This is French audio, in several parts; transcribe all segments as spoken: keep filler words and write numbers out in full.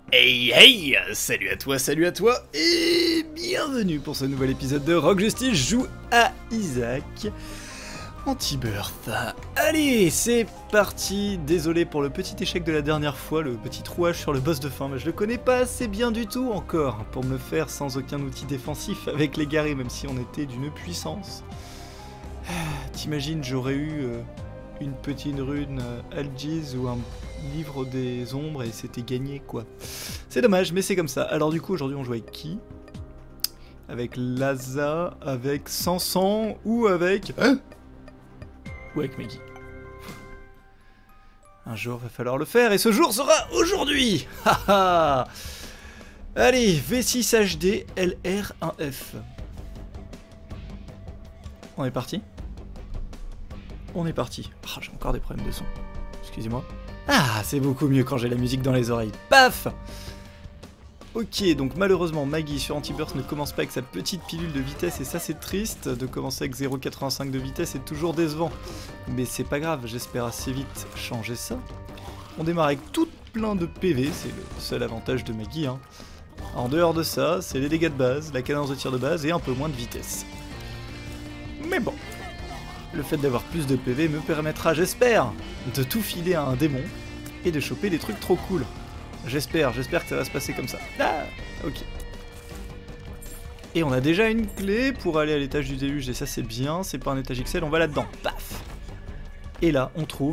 Hey hey, salut à toi, salut à toi, et bienvenue pour ce nouvel épisode de Rogue Justice joue à Isaac Anti-Birth. Allez, c'est parti. Désolé pour le petit échec de la dernière fois, le petit trouage sur le boss de fin, mais je le connais pas assez bien du tout encore pour me le faire sans aucun outil défensif avec les guerriers, même si on était d'une puissance. T'imagines, j'aurais eu euh, une petite rune euh, Algiz ou un livre des ombres et c'était gagné quoi. C'est dommage, mais c'est comme ça. Alors du coup, aujourd'hui on joue avec qui? Avec Laza, avec Sansan ou avec... Hein ou avec Maggie. Un jour va falloir le faire et ce jour sera aujourd'hui. Haha. Allez, V six H D L R un F. On est parti. On est parti. Oh, j'ai encore des problèmes de son. Excusez-moi. Ah, c'est beaucoup mieux quand j'ai la musique dans les oreilles. Paf! Ok, donc malheureusement, Maggie sur Anti-Burst ne commence pas avec sa petite pilule de vitesse, et ça c'est triste. De commencer avec zéro virgule quatre-vingt-cinq de vitesse est toujours décevant. Mais c'est pas grave, j'espère assez vite changer ça. On démarre avec tout plein de P V, c'est le seul avantage de Maggie. Hein. En dehors de ça, c'est les dégâts de base, la cadence de tir de base et un peu moins de vitesse. Mais bon. Le fait d'avoir plus de P V me permettra, j'espère, de tout filer à un démon et de choper des trucs trop cool. J'espère, j'espère que ça va se passer comme ça. Ah, ok. Et on a déjà une clé pour aller à l'étage du déluge et ça c'est bien, c'est pas un étage X L, on va là-dedans. Paf. Et là, on trouve...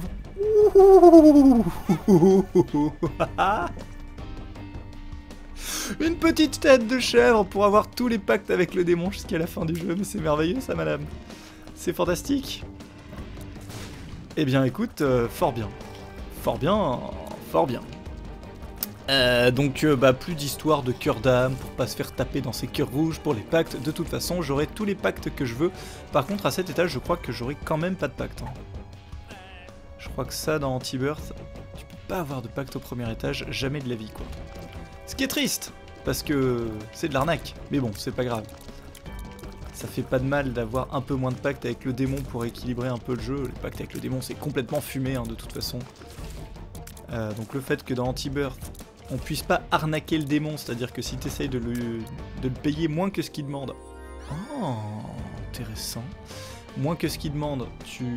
une petite tête de chèvre pour avoir tous les pactes avec le démon jusqu'à la fin du jeu. Mais c'est merveilleux ça, madame. C'est fantastique. Eh bien écoute, euh, fort bien. Fort bien, fort bien. Euh, donc euh, bah, plus d'histoire de cœur d'âme pour pas se faire taper dans ses cœurs rouges pour les pactes. De toute façon, j'aurai tous les pactes que je veux. Par contre, à cet étage, je crois que j'aurai quand même pas de pacte. Hein. Je crois que ça, dans Anti-Birth, tu peux pas avoir de pacte au premier étage, jamais de la vie, quoi. Ce qui est triste, parce que c'est de l'arnaque. Mais bon, c'est pas grave. Ça fait pas de mal d'avoir un peu moins de pactes avec le démon pour équilibrer un peu le jeu. Les pactes avec le démon, c'est complètement fumé, hein, de toute façon. Euh, donc le fait que dans Anti-Birth, on puisse pas arnaquer le démon, c'est-à-dire que si tu essayes de le, de le payer moins que ce qu'il demande... Oh, intéressant. Moins que ce qu'il demande, tu...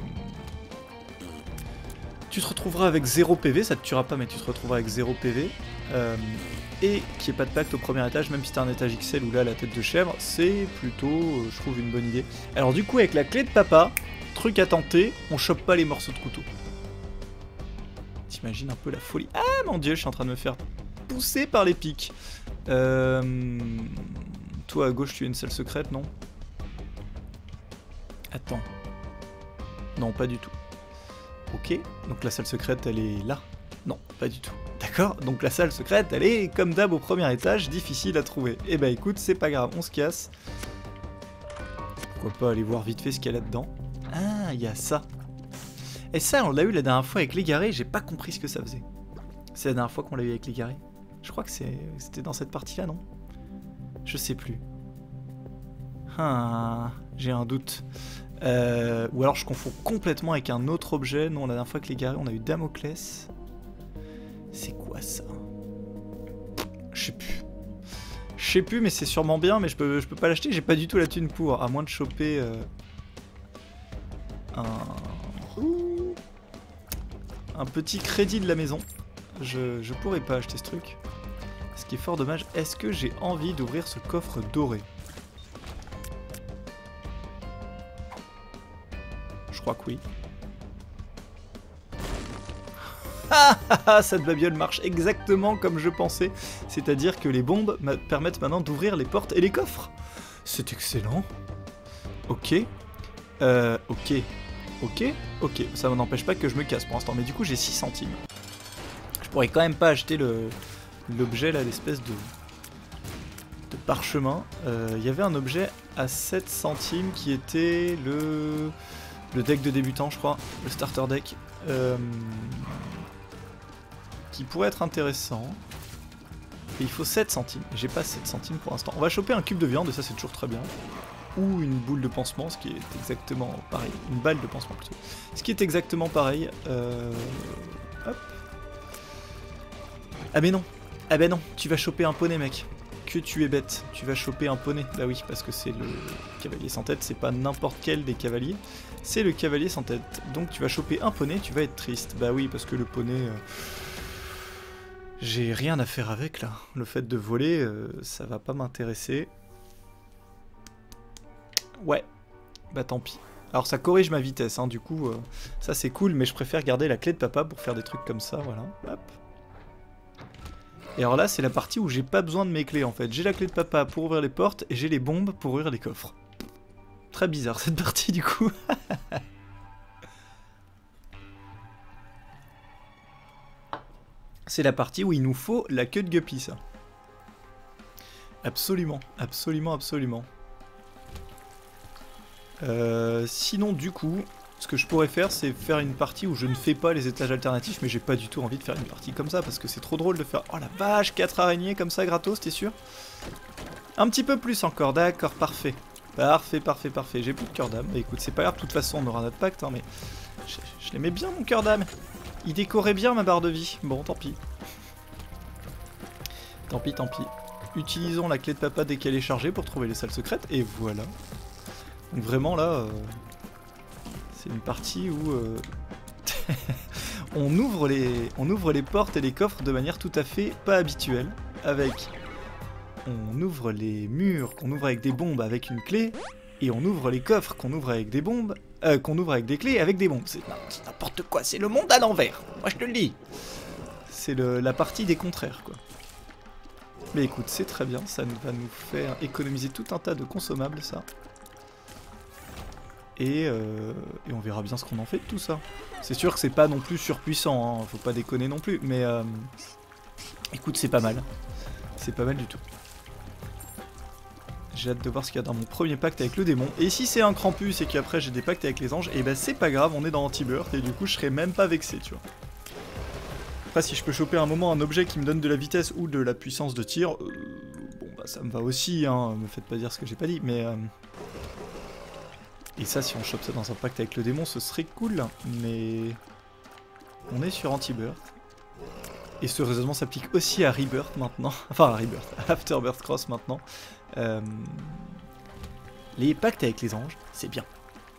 Tu te retrouveras avec zéro P V, ça te tuera pas, mais tu te retrouveras avec zéro P V. Euh, et qu'il n'y ait pas de pacte au premier étage, même si t'as un étage X L ou là la tête de chèvre, c'est plutôt, euh, je trouve, une bonne idée. Alors du coup, avec la clé de papa, truc à tenter, on chope pas les morceaux de couteau. T'imagines un peu la folie. Ah mon dieu, je suis en train de me faire pousser par les pics. Euh... Toi à gauche, tu as une salle secrète, non? Attends. Non, pas du tout. Ok, donc la salle secrète, elle est là? Non, pas du tout. D'accord, donc la salle secrète, elle est comme d'hab au premier étage, difficile à trouver. Eh bah écoute, c'est pas grave, on se casse. Pourquoi pas aller voir vite fait ce qu'il y a là-dedans? Ah, il y a ça. Et ça, on l'a eu la dernière fois avec l'égaré, j'ai pas compris ce que ça faisait. C'est la dernière fois qu'on l'a eu avec l'égaré. Je crois que c'était dans cette partie-là, non? Je sais plus. Ah, j'ai un doute. Euh, ou alors je confonds complètement avec un autre objet. Non, la dernière fois que l'égaré, on a eu Damoclès. C'est quoi ça? Je sais plus. Je sais plus, mais c'est sûrement bien, mais je peux, je peux pas l'acheter, j'ai pas du tout la thune pour. À moins de choper euh, un... Ouh. Un petit crédit de la maison. Je, je pourrais pas acheter ce truc. Ce qui est fort dommage. Est-ce que j'ai envie d'ouvrir ce coffre doré? Je crois que oui. Ah ah ah, cette babiole marche exactement comme je pensais. C'est-à-dire que les bombes permettent maintenant d'ouvrir les portes et les coffres. C'est excellent. Ok. Euh, ok. Ok. Ok. Ça n'empêche pas que je me casse pour l'instant. Mais du coup, j'ai six centimes. Je pourrais quand même pas acheter le l'objet là, l'espèce de, de parchemin. Il euh, y avait un objet à sept centimes qui était le... Le deck de débutant, je crois. Le starter deck. Euh... Qui pourrait être intéressant. Et il faut sept centimes. J'ai pas sept centimes pour l'instant. On va choper un cube de viande, et ça c'est toujours très bien. Ou une boule de pansement, ce qui est exactement pareil. Une balle de pansement plutôt. Ce qui est exactement pareil. Euh... Hop. Ah mais non. Ah bah non, tu vas choper un poney, mec. Que tu es bête, tu vas choper un poney. Bah oui, parce que c'est le cavalier sans tête, c'est pas n'importe quel des cavaliers. C'est le cavalier sans tête. Donc tu vas choper un poney, tu vas être triste. Bah oui, parce que le poney... Euh... J'ai rien à faire avec, là. Le fait de voler, euh, ça va pas m'intéresser. Ouais. Bah tant pis. Alors ça corrige ma vitesse, hein, du coup, euh, ça c'est cool, mais je préfère garder la clé de papa pour faire des trucs comme ça, voilà. Hop. Et alors là, c'est la partie où j'ai pas besoin de mes clés, en fait. J'ai la clé de papa pour ouvrir les portes, et j'ai les bombes pour ouvrir les coffres. Très bizarre, cette partie, du coup. C'est la partie où il nous faut la queue de Guppy, ça. Absolument, absolument, absolument. Euh, sinon, du coup, ce que je pourrais faire, c'est faire une partie où je ne fais pas les étages alternatifs, mais j'ai pas du tout envie de faire une partie comme ça, parce que c'est trop drôle de faire... Oh la vache, quatre araignées comme ça, gratos, t'es sûr? Un petit peu plus encore, d'accord, parfait. Parfait, parfait, parfait. J'ai plus de cœur d'âme. Bah écoute, c'est pas grave, de toute façon, on aura notre pacte, hein, mais... Je, je l'aimais bien, mon cœur d'âme. Il décorait bien ma barre de vie. Bon, tant pis. Tant pis, tant pis. Utilisons la clé de papa dès qu'elle est chargée pour trouver les salles secrètes, et voilà. Donc vraiment là, euh, c'est une partie où euh, on, ouvre les, on ouvre les portes et les coffres de manière tout à fait pas habituelle. Avec, on ouvre les murs qu'on ouvre avec des bombes avec une clé, et on ouvre les coffres qu'on ouvre avec des bombes, euh, qu'on ouvre avec des clés avec des bombes. C'est n'importe quoi, c'est le monde à l'envers. Moi je te le dis. C'est la partie des contraires, quoi. Mais écoute, c'est très bien, ça va nous faire économiser tout un tas de consommables, ça. Et, euh, et on verra bien ce qu'on en fait de tout ça. C'est sûr que c'est pas non plus surpuissant, hein, faut pas déconner non plus, mais euh, écoute, c'est pas mal. C'est pas mal du tout. J'ai hâte de voir ce qu'il y a dans mon premier pacte avec le démon. Et si c'est un Krampus et qu'après j'ai des pactes avec les anges, et ben c'est pas grave, on est dans Anti-Birth et du coup je serai même pas vexé, tu vois. Après, si je peux choper un moment un objet qui me donne de la vitesse ou de la puissance de tir, euh, bon bah ça me va aussi, hein, me faites pas dire ce que j'ai pas dit, mais... Euh, et ça, si on chope ça dans un pacte avec le démon, ce serait cool, mais... On est sur Anti-Birth. Et ce raisonnement s'applique aussi à Rebirth maintenant. Enfin, à Rebirth, à Afterbirth Cross maintenant. Euh... Les pactes avec les anges, c'est bien.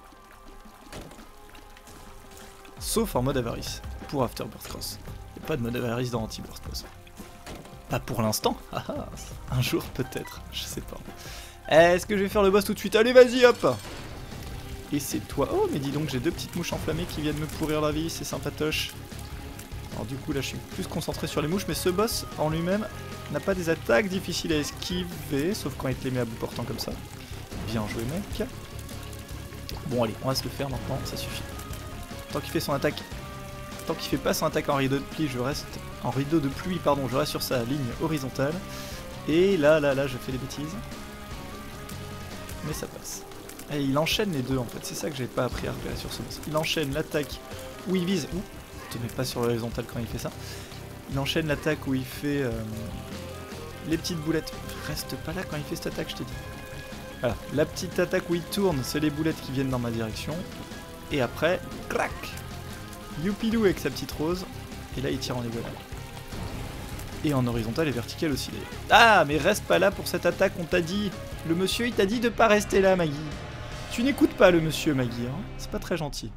Sauf en mode avarice, pour Afterbirth Cross. Il n'y a pas de mode avarice dans Anti-Birth Cross. Pas pour l'instant. Un jour peut-être, je sais pas. Est-ce que je vais faire le boss tout de suite? Allez, vas-y, hop! Et c'est toi. Oh, mais dis donc, j'ai deux petites mouches enflammées qui viennent me pourrir la vie, c'est sympatoche. Alors du coup, là, je suis plus concentré sur les mouches, mais ce boss, en lui-même, n'a pas des attaques difficiles à esquiver, sauf quand il te les met à bout portant comme ça. Bien joué, mec. Bon, allez, on va se le faire maintenant, ça suffit. Tant qu'il fait son attaque... Tant qu'il fait pas son attaque en rideau de pluie, je reste... En rideau de pluie, pardon, je reste sur sa ligne horizontale. Et là, là, là, je fais des bêtises. Mais ça passe. Et il enchaîne les deux en fait, c'est ça que j'avais pas appris à repérer sur ce boss. Il enchaîne l'attaque où il vise... Ouh, te mets pas sur l'horizontale quand il fait ça. Il enchaîne l'attaque où il fait euh, les petites boulettes. Reste pas là quand il fait cette attaque, je te dis. Voilà, la petite attaque où il tourne, c'est les boulettes qui viennent dans ma direction. Et après, clac, youpidou avec sa petite rose. Et là il tire en diagonale. Et en horizontal et vertical aussi d'ailleurs. Ah, mais reste pas là pour cette attaque, on t'a dit. Le monsieur il t'a dit de pas rester là, Maggie. Tu n'écoutes pas le monsieur, Maggie, hein. C'est pas très gentil.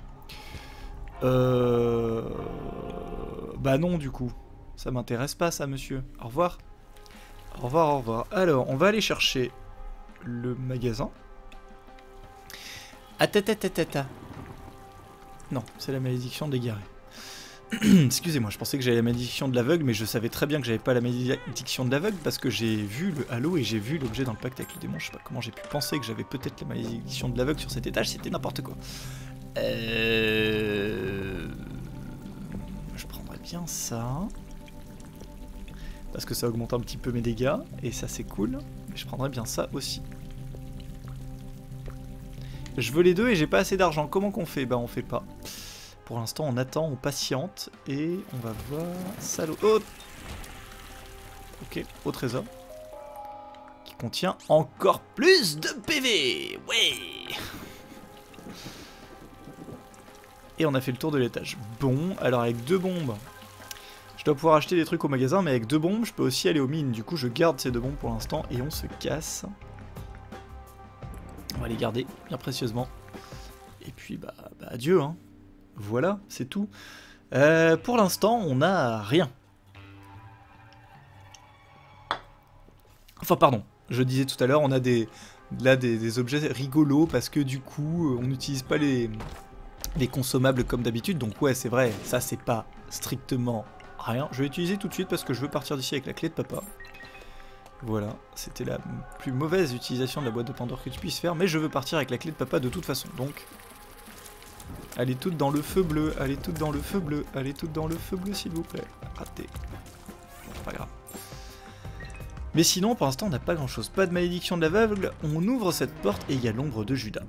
Euh... Bah non, du coup. Ça m'intéresse pas, ça, monsieur. Au revoir. Au revoir, au revoir. Alors, on va aller chercher le magasin. Atatatata. Non, c'est la malédiction de l'égaré. Excusez-moi, je pensais que j'avais la malédiction de l'aveugle, mais je savais très bien que j'avais pas la malédiction de l'aveugle parce que j'ai vu le halo et j'ai vu l'objet dans le pacte avec le démon. Je sais pas comment j'ai pu penser que j'avais peut-être la malédiction de l'aveugle sur cet étage, c'était n'importe quoi. Euh... Je prendrais bien ça. Parce que ça augmente un petit peu mes dégâts, et ça c'est cool. Mais je prendrais bien ça aussi. Je veux les deux et j'ai pas assez d'argent. Comment qu'on fait? Bah on fait pas. Pour l'instant, on attend, on patiente et on va voir... Salaud. Oh, ok, au trésor. Qui contient encore plus de P V. Ouais. Et on a fait le tour de l'étage. Bon, alors avec deux bombes, Je dois pouvoir acheter des trucs au magasin, mais avec deux bombes, je peux aussi aller aux mines. Du coup, je garde ces deux bombes pour l'instant et on se casse. On va les garder bien précieusement. Et puis, bah, bah adieu, hein. Voilà, c'est tout. Euh, pour l'instant, on n'a rien. Enfin, pardon, je disais tout à l'heure, on a des, là des, des objets rigolos parce que du coup, on n'utilise pas les, les consommables comme d'habitude. Donc ouais, c'est vrai, ça c'est pas strictement rien. Je vais utiliser tout de suite parce que je veux partir d'ici avec la clé de papa. Voilà, c'était la plus mauvaise utilisation de la boîte de Pandore que tu puisses faire, mais je veux partir avec la clé de papa de toute façon. Donc, allez toutes dans le feu bleu, allez toutes dans le feu bleu, allez toutes dans le feu bleu s'il vous plaît. Raté. Bon, pas grave. Mais sinon, pour l'instant, on n'a pas grand chose. Pas de malédiction de l'aveugle. On ouvre cette porte et il y a l'ombre de Judas.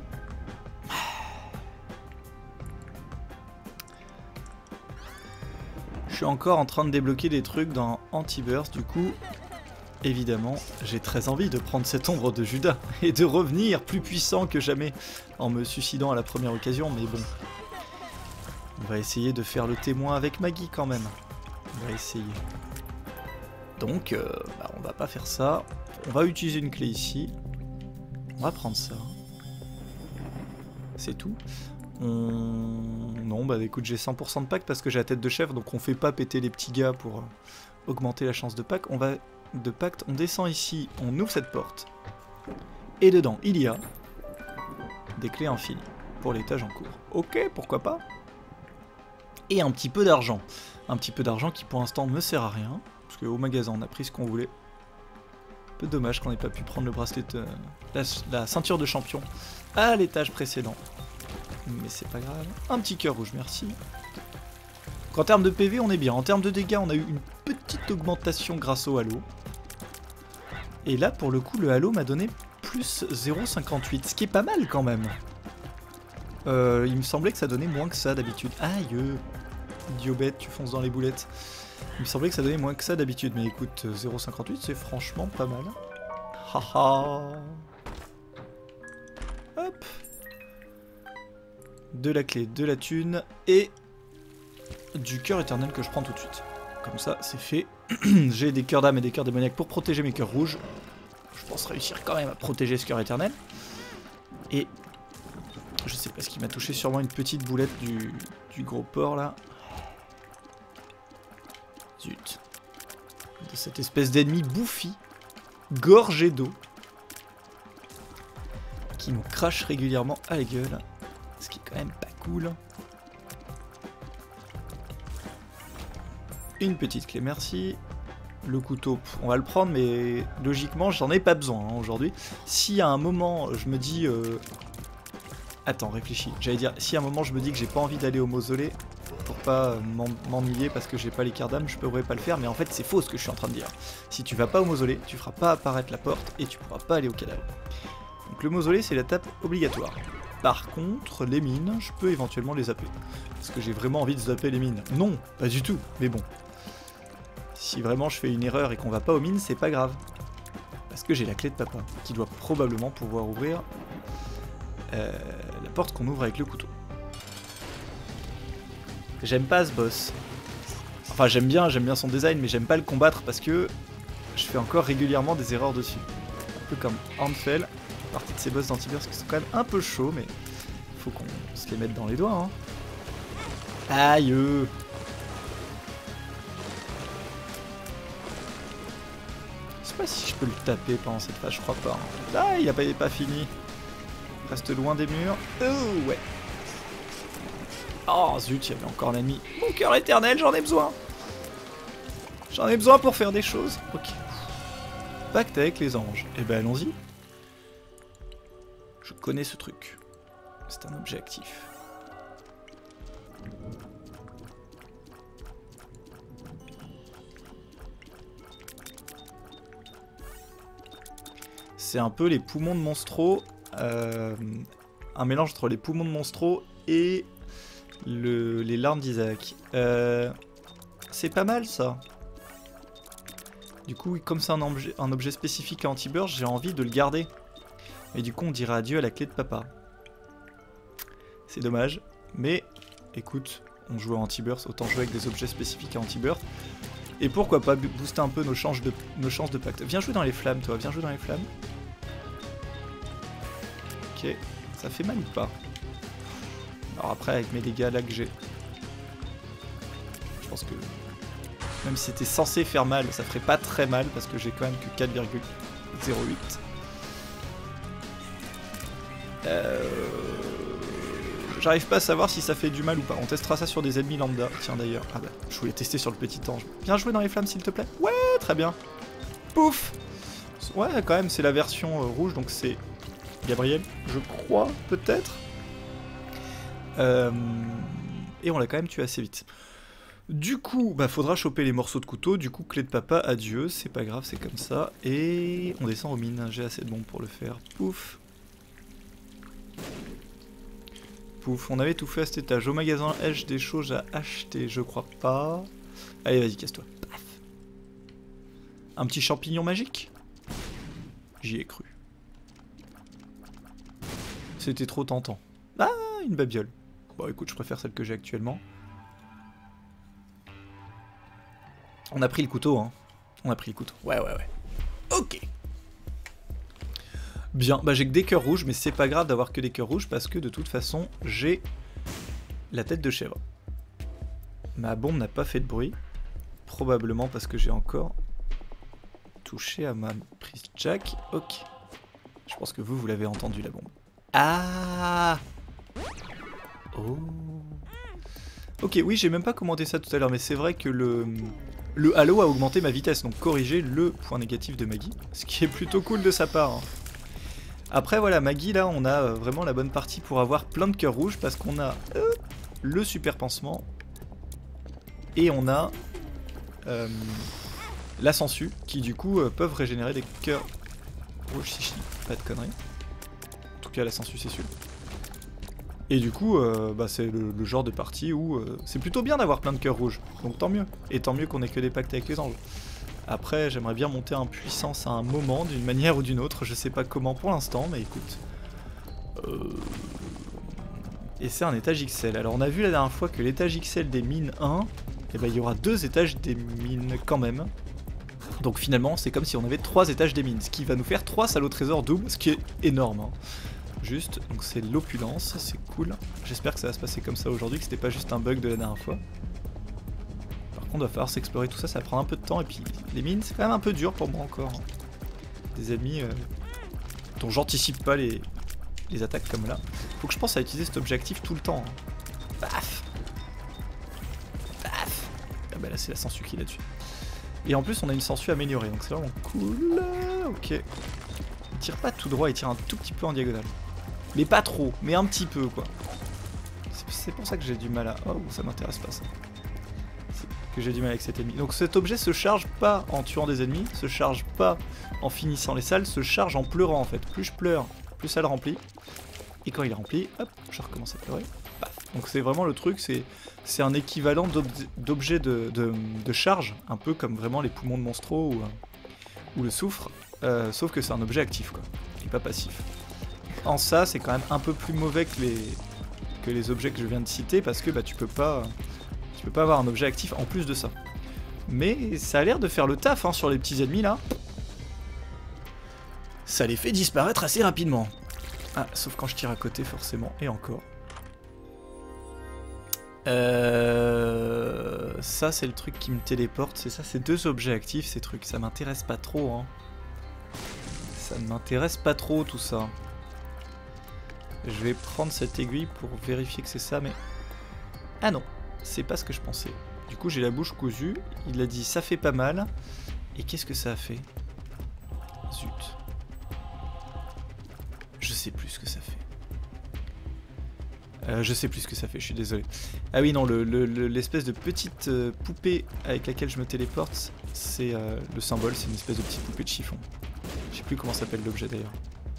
Je suis encore en train de débloquer des trucs dans Anti-Burst. Du coup, évidemment, j'ai très envie de prendre cette ombre de Judas et de revenir plus puissant que jamais en me suicidant à la première occasion. Mais bon, on va essayer de faire le témoin avec Maggie quand même. On va essayer. Donc, euh, bah, on va pas faire ça. On va utiliser une clé ici. On va prendre ça. C'est tout. On... Non, bah écoute, j'ai cent pour cent de pack parce que j'ai la tête de chef, donc on fait pas péter les petits gars pour euh, augmenter la chance de pack. On va de pacte, on descend ici, on ouvre cette porte. Et dedans, il y a des clés infinies pour l'étage en cours. Ok, pourquoi pas. Et un petit peu d'argent. Un petit peu d'argent qui pour l'instant me sert à rien. Parce qu'au magasin, on a pris ce qu'on voulait. Un peu dommage qu'on n'ait pas pu prendre le bracelet de... La, la ceinture de champion à l'étage précédent. Mais c'est pas grave. Un petit cœur rouge, merci. Donc en termes de P V, on est bien. En termes de dégâts, on a eu une petite augmentation grâce au halo. Et là, pour le coup, le halo m'a donné plus zéro virgule cinquante-huit. Ce qui est pas mal quand même. Euh, il me semblait que ça donnait moins que ça d'habitude. Aïe, idiot bête, tu fonces dans les boulettes. Il me semblait que ça donnait moins que ça d'habitude, mais écoute, zéro virgule cinquante-huit c'est franchement pas mal. Haha. Hop. De la clé, de la thune et du cœur éternel que je prends tout de suite. Comme ça, c'est fait. J'ai des cœurs d'âme et des cœurs démoniaques pour protéger mes cœurs rouges. Je pense réussir quand même à protéger ce cœur éternel. Et je sais pas ce qui m'a touché, sûrement une petite boulette du, du gros porc là. Zut. De cette espèce d'ennemi bouffi, gorgé d'eau, qui nous crache régulièrement à la gueule. Ce qui est quand même pas cool. Une petite clé, merci. Le couteau, on va le prendre, mais logiquement, j'en ai pas besoin hein, aujourd'hui. Si à un moment, je me dis... Euh... Attends, réfléchis. J'allais dire, si à un moment, je me dis que j'ai pas envie d'aller au mausolée, pour pas m'ennuyer parce que j'ai pas les cartes d'âme, je pourrais pas le faire, mais en fait c'est faux ce que je suis en train de dire. Si tu vas pas au mausolée, tu feras pas apparaître la porte et tu pourras pas aller au cadavre. Donc le mausolée c'est l'étape obligatoire. Par contre, les mines, je peux éventuellement les zapper. Parce que j'ai vraiment envie de zapper les mines. Non, pas du tout, mais bon. Si vraiment je fais une erreur et qu'on va pas aux mines, c'est pas grave. Parce que j'ai la clé de papa, qui doit probablement pouvoir ouvrir euh, la porte qu'on ouvre avec le couteau. J'aime pas ce boss. Enfin j'aime bien, j'aime bien son design, mais j'aime pas le combattre parce que je fais encore régulièrement des erreurs dessus. Un peu comme Handfell, partie de ces boss d'Anti-Burst qui sont quand même un peu chauds, mais faut qu'on se les mette dans les doigts. Hein. Aïe. Je sais pas si je peux le taper pendant cette phase, je crois pas. Hein. Ah, il a pas, il est pas fini. Il reste loin des murs. Oh ouais. Oh zut, il y avait encore l'ennemi. Mon cœur éternel, j'en ai besoin. J'en ai besoin pour faire des choses. Ok. Pacte avec les anges. Eh ben allons-y. Je connais ce truc. C'est un objet actif. C'est un peu les poumons de Monstro. Euh, un mélange entre les poumons de Monstro et... Le, les larmes d'Isaac. Euh, c'est pas mal ça. Du coup, comme c'est un objet, un objet spécifique à Anti-Burst, j'ai envie de le garder. Et du coup, on dira adieu à la clé de papa. C'est dommage. Mais écoute, on joue à anti-burst, autant jouer avec des objets spécifiques à anti-burst. Et pourquoi pas booster un peu nos chances de, nos chances de pacte. Viens jouer dans les flammes, toi, viens jouer dans les flammes. Ok, ça fait mal ou pas? Alors après, avec mes dégâts là que j'ai... Je pense que... Même si c'était censé faire mal, ça ferait pas très mal, parce que j'ai quand même que quatre virgule zéro huit. Euh... J'arrive pas à savoir si ça fait du mal ou pas. On testera ça sur des ennemis lambda. Tiens d'ailleurs. Ah bah, je voulais tester sur le petit ange. Viens jouer dans les flammes s'il te plaît. Ouais, très bien. Pouf. Ouais, quand même, c'est la version euh, rouge, donc c'est Gabriel, je crois, peut-être. Euh... Et on l'a quand même tué assez vite. Du coup, bah faudra choper les morceaux de couteau. Du coup, clé de papa, adieu. C'est pas grave, c'est comme ça. Et on descend aux mines. J'ai assez de bombes pour le faire. Pouf. Pouf, on avait tout fait à cet étage. Au magasin, ai-je des choses à acheter? Je crois pas. Allez, vas-y, casse-toi. Paf. Un petit champignon magique? J'y ai cru. C'était trop tentant. Ah, une babiole. Bon, écoute, je préfère celle que j'ai actuellement. On a pris le couteau, hein. On a pris le couteau. Ouais, ouais, ouais. Ok. Bien, bah j'ai que des cœurs rouges, mais c'est pas grave d'avoir que des cœurs rouges parce que de toute façon, j'ai la tête de chèvre. Ma bombe n'a pas fait de bruit, probablement parce que j'ai encore touché à ma prise jack. Ok. Je pense que vous, vous l'avez entendu la bombe. Ah. Oh. Ok, oui, j'ai même pas commenté ça tout à l'heure, mais c'est vrai que le... Le halo a augmenté ma vitesse, donc corriger le point négatif de Maggie, ce qui est plutôt cool de sa part. Hein. Après voilà, Maggie là on a vraiment la bonne partie pour avoir plein de cœurs rouges parce qu'on a euh, le super pansement et on a euh, la sangsue qui du coup euh, peuvent régénérer des cœurs rouges si je dis pas de conneries. En tout cas la sangsue c'est sûr. Et du coup euh, bah, c'est le, le genre de partie où euh, c'est plutôt bien d'avoir plein de cœurs rouges, donc tant mieux. Et tant mieux qu'on ait que des pactes avec les anges. Après, j'aimerais bien monter en puissance à un moment, d'une manière ou d'une autre. Je sais pas comment pour l'instant, mais écoute. Euh... Et c'est un étage X L. Alors, on a vu la dernière fois que l'étage X L des mines un, eh ben, il y aura deux étages des mines quand même. Donc finalement, c'est comme si on avait trois étages des mines, ce qui va nous faire trois salauds trésors doubles, ce qui est énorme. Hein. Juste, donc c'est l'opulence, c'est cool. J'espère que ça va se passer comme ça aujourd'hui, que c'était pas juste un bug de la dernière fois. On va falloir s'explorer tout ça, ça va prendre un peu de temps et puis les mines c'est quand même un peu dur pour moi encore. Des ennemis euh, dont j'anticipe pas les, les attaques comme là. Faut que je pense à utiliser cet objectif tout le temps. Hein. Paf. Paf. Ah bah là c'est la sangsue qui est là-dessus. Et en plus on a une sangsue améliorée donc c'est vraiment cool. Ok. Il tire pas tout droit, il tire un tout petit peu en diagonale. Mais pas trop, mais un petit peu quoi. C'est pour ça que j'ai du mal à... Oh ça m'intéresse pas ça. Que j'ai du mal avec cet ennemi. Donc cet objet se charge pas en tuant des ennemis, se charge pas en finissant les salles, se charge en pleurant en fait. Plus je pleure, plus ça le remplit. Et quand il est rempli, hop, je recommence à pleurer. Paf. Donc c'est vraiment le truc, c'est c'est un équivalent d'objet de, de, de charge, un peu comme vraiment les poumons de Monstro ou, ou le soufre, euh, sauf que c'est un objet actif quoi, et pas passif. En ça, c'est quand même un peu plus mauvais que les, que les objets que je viens de citer, parce que bah, tu peux pas... Tu peux pas avoir un objet actif en plus de ça. Mais ça a l'air de faire le taf hein, sur les petits ennemis là. Ça les fait disparaître assez rapidement. Ah, sauf quand je tire à côté forcément, et encore. Euh... Ça c'est le truc qui me téléporte, c'est ça, c'est deux objets actifs ces trucs, ça m'intéresse pas trop. Hein. Ça ne m'intéresse pas trop tout ça. Je vais prendre cette aiguille pour vérifier que c'est ça, mais... Ah non. C'est pas ce que je pensais. Du coup, j'ai la bouche cousue. Il a dit ça fait pas mal. Et qu'est-ce que ça a fait? Zut. Je sais plus ce que ça fait. Euh, je sais plus ce que ça fait, je suis désolé. Ah oui, non, l'espèce le, le, de petite euh, poupée avec laquelle je me téléporte, c'est euh, le symbole, c'est une espèce de petite poupée de chiffon. Je sais plus comment s'appelle l'objet d'ailleurs.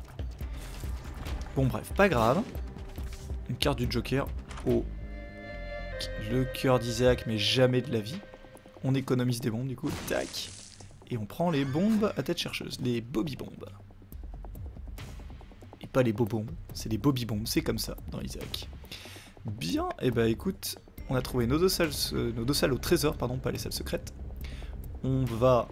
Bon, bref, pas grave. Une carte du Joker. Oh. Le cœur d'Isaac, mais jamais de la vie. On économise des bombes du coup, tac. Et on prend les bombes à tête chercheuse, les Bobby bombes. Et pas les bobons, c'est les Bobby bombes, c'est comme ça dans Isaac. Bien, et bah écoute, On a trouvé nos deux salles, euh, nos deux salles au trésor, pardon, pas les salles secrètes. On va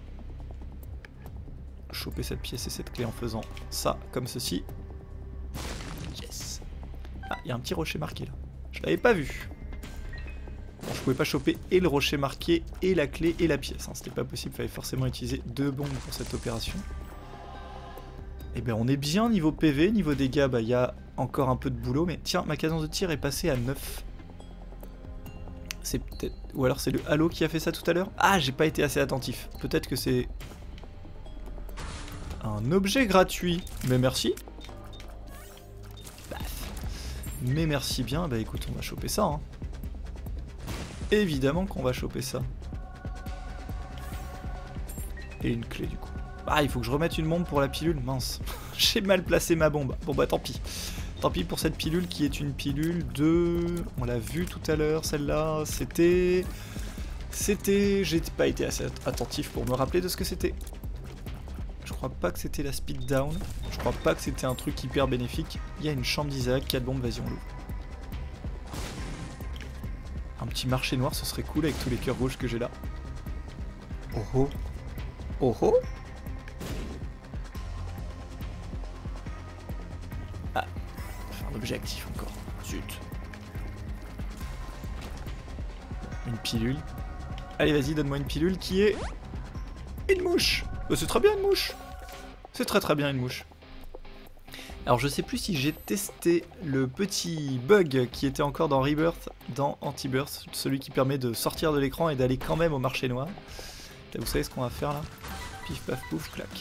choper cette pièce et cette clé en faisant ça, comme ceci. Yes. Ah, il y a un petit rocher marqué là. Je l'avais pas vu. Bon, je pouvais pas choper et le rocher marqué, et la clé, et la pièce. Hein. C'était pas possible, il fallait forcément utiliser deux bombes pour cette opération. Et bien on est bien niveau P V, niveau dégâts, bah il y a encore un peu de boulot. Mais tiens, ma cadence de tir est passée à neuf. C'est peut-être... Ou alors c'est le halo qui a fait ça tout à l'heure. Ah, j'ai pas été assez attentif. Peut-être que c'est... un objet gratuit. Mais merci. Baf. Mais merci bien. Bah écoute, on va choper ça. Hein. Évidemment qu'on va choper ça. Et une clé du coup. Ah, il faut que je remette une bombe pour la pilule. Mince. J'ai mal placé ma bombe. Bon bah tant pis. Tant pis pour cette pilule qui est une pilule de... On l'a vu tout à l'heure, celle-là. C'était... C'était... J'ai pas été assez attentif pour me rappeler de ce que c'était. Je crois pas que c'était la speed down. Je crois pas que c'était un truc hyper bénéfique. Il y a une chambre d'Isaac, quatre bombes, vas-y on l'ouvre. Un petit marché noir, ce serait cool avec tous les cœurs rouges que j'ai là. Oh oh. Oh oh. Ah. Un objet actif encore. Zut. Une pilule. Allez vas-y, donne-moi une pilule qui est... Une mouche. Bah, c'est très bien une mouche. C'est très très bien une mouche. Alors je sais plus si j'ai testé le petit bug qui était encore dans Rebirth, dans Anti-Burst, celui qui permet de sortir de l'écran et d'aller quand même au marché noir. Là, vous savez ce qu'on va faire là? Pif paf pouf clac.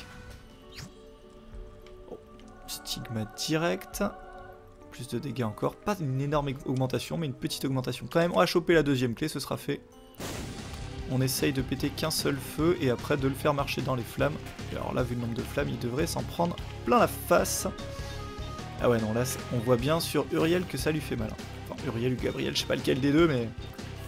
Oh, stigmate direct. Plus de dégâts encore. Pas une énorme augmentation, mais une petite augmentation. Quand même, on va choper la deuxième clé, ce sera fait. On essaye de péter qu'un seul feu et après de le faire marcher dans les flammes. Et alors là, vu le nombre de flammes, il devrait s'en prendre plein la face. Ah ouais, non, là, on voit bien sur Uriel que ça lui fait mal. Enfin, Uriel ou Gabriel, je sais pas lequel des deux, mais...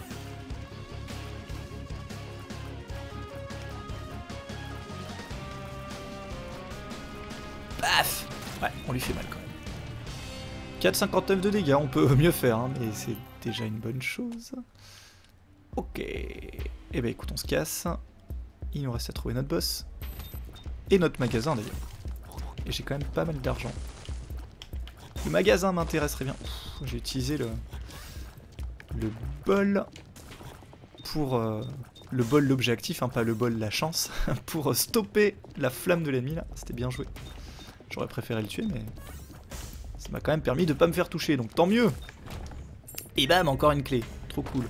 Paf! Ouais, on lui fait mal quand même. quatre virgule cinquante-neuf de dégâts, on peut mieux faire, hein, mais c'est déjà une bonne chose. Ok. Eh ben écoute, on se casse. Il nous reste à trouver notre boss. Et notre magasin d'ailleurs. Et j'ai quand même pas mal d'argent. Le magasin m'intéresserait bien. J'ai utilisé le... Le bol pour... Euh, le bol l'objet actif, hein, pas le bol la chance. Pour stopper la flamme de l'ennemi là. C'était bien joué. J'aurais préféré le tuer mais... Ça m'a quand même permis de pas me faire toucher, donc tant mieux. Et bam, encore une clé. Trop cool.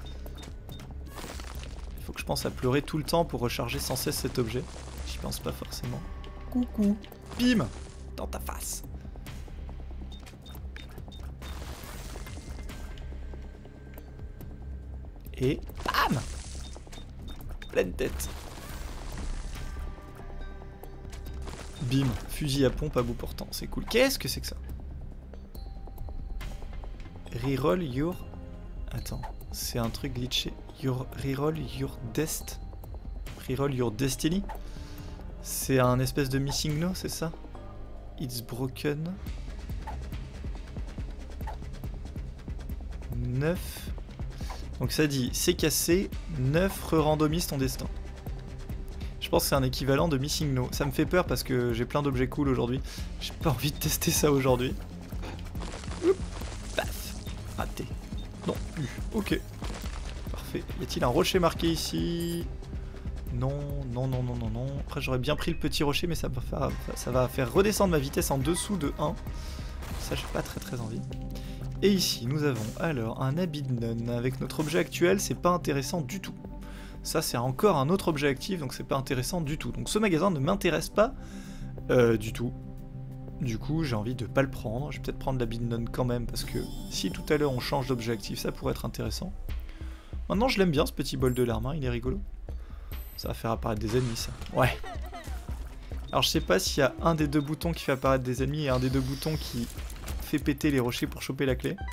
Faut que je pense à pleurer tout le temps pour recharger sans cesse cet objet. J'y pense pas forcément. Coucou. Bim. Dans ta face. Et bam. Pleine tête. Bim. Fusil à pompe à bout portant. C'est cool. Qu'est-ce que c'est que ça? Reroll your... Attends. C'est un truc glitché. Your reroll your dest. Reroll your destiny. C'est un espèce de missing no, c'est ça? It's broken. neuf. Donc ça dit, c'est cassé. neuf, re-randomise ton destin. Je pense que c'est un équivalent de missing no. Ça me fait peur parce que j'ai plein d'objets cool aujourd'hui. J'ai pas envie de tester ça aujourd'hui. Paf. Raté. Non, plus. Ok. Parfait. Y a-t-il un rocher marqué ici? Non, non, non, non, non, non. Après, j'aurais bien pris le petit rocher, mais ça va, faire, ça va faire redescendre ma vitesse en dessous de un. Ça, j'ai pas très très envie. Et ici, nous avons alors un habit de nonne. Avec notre objet actuel, c'est pas intéressant du tout. Ça, c'est encore un autre objet actif, donc c'est pas intéressant du tout. Donc ce magasin ne m'intéresse pas euh, du tout. Du coup, j'ai envie de pas le prendre. Je vais peut-être prendre l'habit de nonne quand même, parce que si tout à l'heure on change d'objet actif, ça pourrait être intéressant. Maintenant, je l'aime bien, ce petit bol de larme, hein, il est rigolo. Ça va faire apparaître des ennemis, ça. Ouais. Alors, je sais pas s'il y a un des deux boutons qui fait apparaître des ennemis et un des deux boutons qui fait péter les rochers pour choper la clé.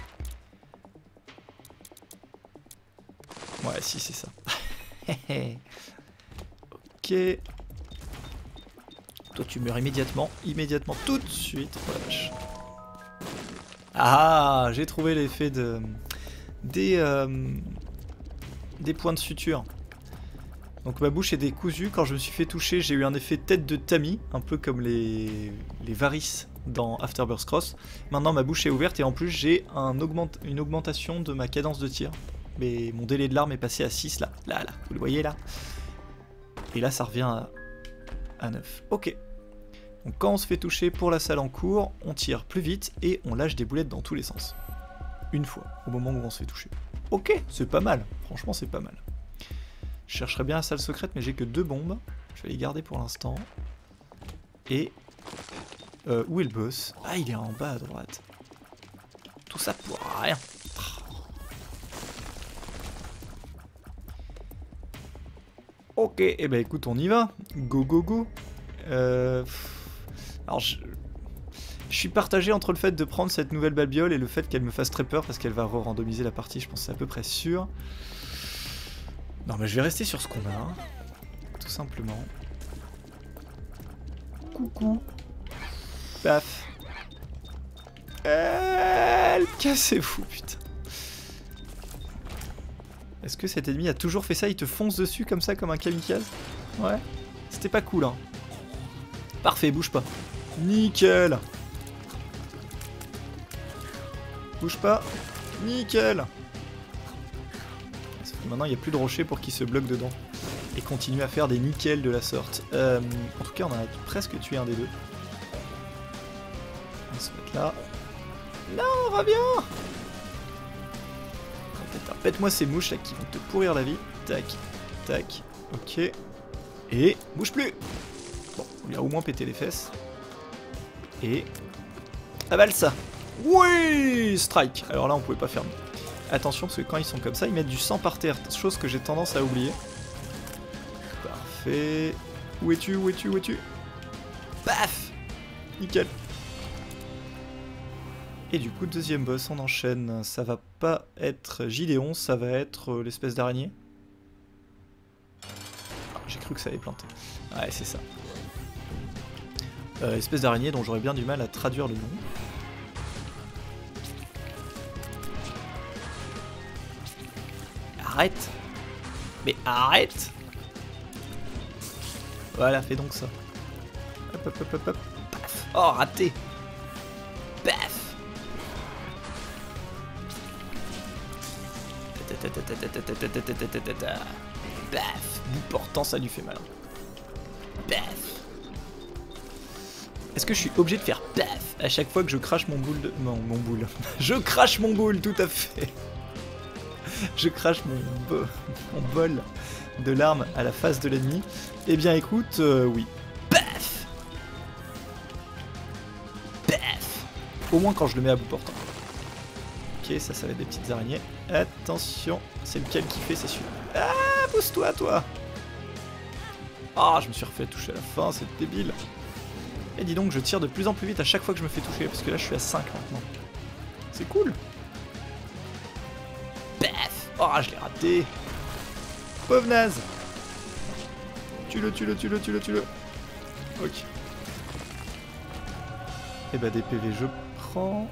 Ouais, si, c'est ça. Ok. Toi, tu meurs immédiatement. Immédiatement, tout de suite. Oh la vache. Ah, j'ai trouvé l'effet de... des, euh, des points de suture. Donc ma bouche est décousue. Quand je me suis fait toucher, j'ai eu un effet tête de tamis, un peu comme les, les varices dans Afterbirth Cross. Maintenant ma bouche est ouverte et en plus j'ai un augment, une augmentation de ma cadence de tir. Mais mon délai de larme est passé à six là, là, là, vous le voyez là. Et là ça revient à, à neuf. Ok. Donc quand on se fait toucher pour la salle en cours, on tire plus vite et on lâche des boulettes dans tous les sens. Une fois, au moment où on se fait toucher. Ok, c'est pas mal, franchement c'est pas mal. Je chercherais bien la salle secrète mais j'ai que deux bombes. Je vais les garder pour l'instant. Et... Euh, où est le boss? Ah, il est en bas à droite. Tout ça pour rien. Ok, et eh ben écoute, on y va. Go, go, go. Euh... Alors, je... je suis partagé entre le fait de prendre cette nouvelle babiole et le fait qu'elle me fasse très peur parce qu'elle va re-randomiser la partie, je pense que c'est à peu près sûr. Non, mais je vais rester sur ce qu'on a. Hein. Tout simplement. Coucou. Paf. Euh, Cassez-vous, putain. Est-ce que cet ennemi a toujours fait ça? Il te fonce dessus comme ça, comme un kamikaze? Ouais. C'était pas cool, hein. Parfait, bouge pas. Nickel. Bouge pas. Nickel. Maintenant, il n'y a plus de rocher pour qu'il se bloque dedans. Et continue à faire des nickels de la sorte. Euh, en tout cas, on a presque tué un des deux. On va se mettre là. Non, reviens. Pète-moi ces mouches là qui vont te pourrir la vie. Tac, tac, ok. Et bouge plus. Bon, on lui a au moins pété les fesses. Et... avale ça. Oui, strike. Alors là, on pouvait pas faire mieux. Attention, parce que quand ils sont comme ça, ils mettent du sang par terre. Chose que j'ai tendance à oublier. Parfait. Où es-tu? Où es-tu? Où es-tu? Paf. Nickel. Et du coup, deuxième boss, on enchaîne. Ça va pas être Gideon, ça va être euh, l'espèce d'araignée. Ah, j'ai cru que ça allait planter. Ouais, c'est ça. Euh, espèce d'araignée dont j'aurais bien du mal à traduire le nom. Arrête! Mais arrête! Voilà, fais donc ça. Hop, hop, hop, hop, hop. Paf. Oh, raté! Paf! Paf! Bout portant, ça lui fait mal. Paf! Est-ce que je suis obligé de faire paf à chaque fois que je crache mon boule de... Non, mon boule. Je crache mon boule, tout à fait. Je crache mon, bo... mon bol de larmes à la face de l'ennemi. Eh bien écoute, euh, oui. Paf! Paf! Au moins quand je le mets à bout portant. Ok, ça, ça va être des petites araignées. Attention, c'est lequel qui fait, c'est celui-là. Ah, pousse-toi, toi! Ah, je me suis refait toucher à la fin, c'est débile. Et dis donc, je tire de plus en plus vite à chaque fois que je me fais toucher, parce que là, je suis à cinq maintenant. C'est cool! Paf! Oh, je l'ai raté! Pauvre naze! Tue-le, tue-le, tue-le, tue-le, tue-le! Ok. Et bah, des P V, je prends...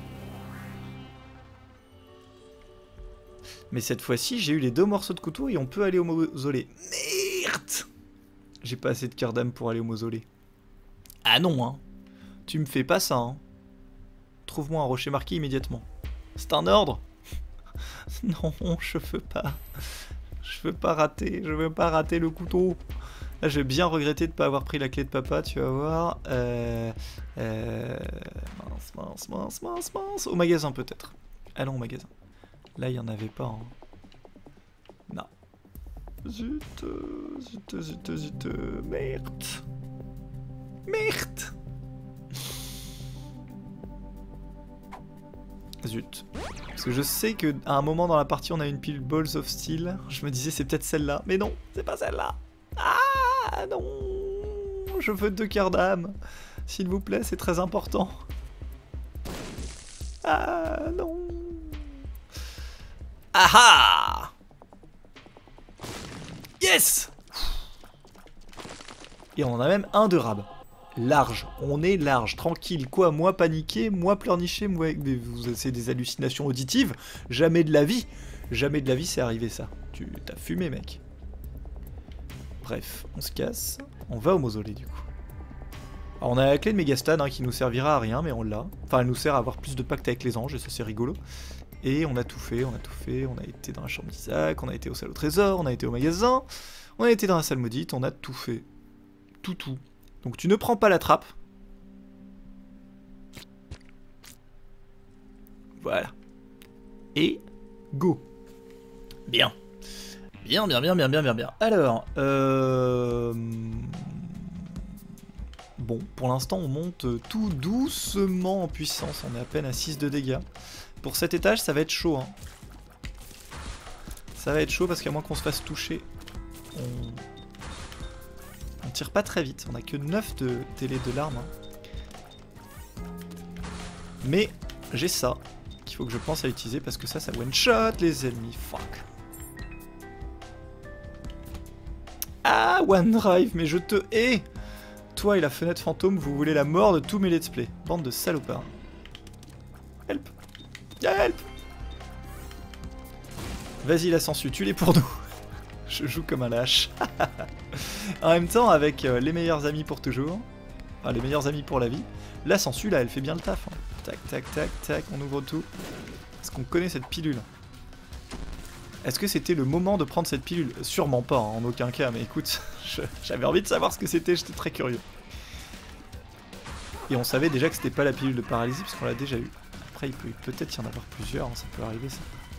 Mais cette fois-ci, j'ai eu les deux morceaux de couteau et on peut aller au mausolée. Merde! J'ai pas assez de cœur d'âme pour aller au mausolée. Ah non, hein. Tu me fais pas ça, hein. Trouve-moi un rocher marqué immédiatement. C'est un ordre? Non, je veux pas. Je veux pas rater. Je veux pas rater le couteau. Là, je vais bien regretter de pas avoir pris la clé de papa, tu vas voir. Euh... Euh... Mince, mince, mince, mince, mince. Au magasin, peut-être. Allons au magasin. Là, il n'y en avait pas. Hein. Non. Zut, zut, zut, zut, merde. Merde. Zut. Parce que je sais qu'à un moment dans la partie, on a une pile Balls of Steel. Je me disais, c'est peut-être celle-là. Mais non, c'est pas celle-là. Ah non. Je veux deux cœurs d'âme. S'il vous plaît, c'est très important. Ah non. Ah ah! Yes! Et on en a même un de rab. Large. On est large. Tranquille. Quoi? Moi paniqué, moi pleurnicher, moi... C'est des hallucinations auditives. Jamais de la vie. Jamais de la vie c'est arrivé ça. Tu t'as fumé mec. Bref, on se casse. On va au mausolée du coup. Alors on a la clé de Megastan hein, qui nous servira à rien mais on l'a. Enfin elle nous sert à avoir plus de pacte avec les anges et ça c'est rigolo. Et on a tout fait, on a tout fait. On a été dans la chambre d'Isaac, on a été au salon au trésor, on a été au magasin. On a été dans la salle maudite, on a tout fait. Tout tout. Donc tu ne prends pas la trappe. Voilà. Et go. Bien. Bien, bien, bien, bien, bien, bien, bien. Alors, euh... bon, pour l'instant, on monte tout doucement en puissance. On est à peine à six de dégâts. Pour cet étage, ça va être chaud. Hein. Ça va être chaud parce qu'à moins qu'on se fasse toucher, on... on tire pas très vite. On a que neuf de télé de l'arme. Hein. Mais j'ai ça qu'il faut que je pense à utiliser parce que ça, ça one-shot les ennemis. Fuck. Ah, OneDrive, mais je te hais. Toi et la fenêtre fantôme, vous voulez la mort de tous mes let's play. Bande de salopards. Help. Help. Vas-y la sangsue, tue-les pour nous. Je joue comme un lâche. En même temps, avec euh, les meilleurs amis pour toujours, enfin les meilleurs amis pour la vie, la sangsue là, elle fait bien le taf. Hein. Tac, tac, tac, tac, on ouvre tout. Est-ce qu'on connaît cette pilule? Est-ce que c'était le moment de prendre cette pilule? Sûrement pas, hein, en aucun cas, mais écoute, j'avais envie de savoir ce que c'était, j'étais très curieux. Et on savait déjà que c'était pas la pilule de paralysie, parce qu'on l'a déjà eu. Après, il peut peut-être y en avoir plusieurs, hein, ça peut arriver ça.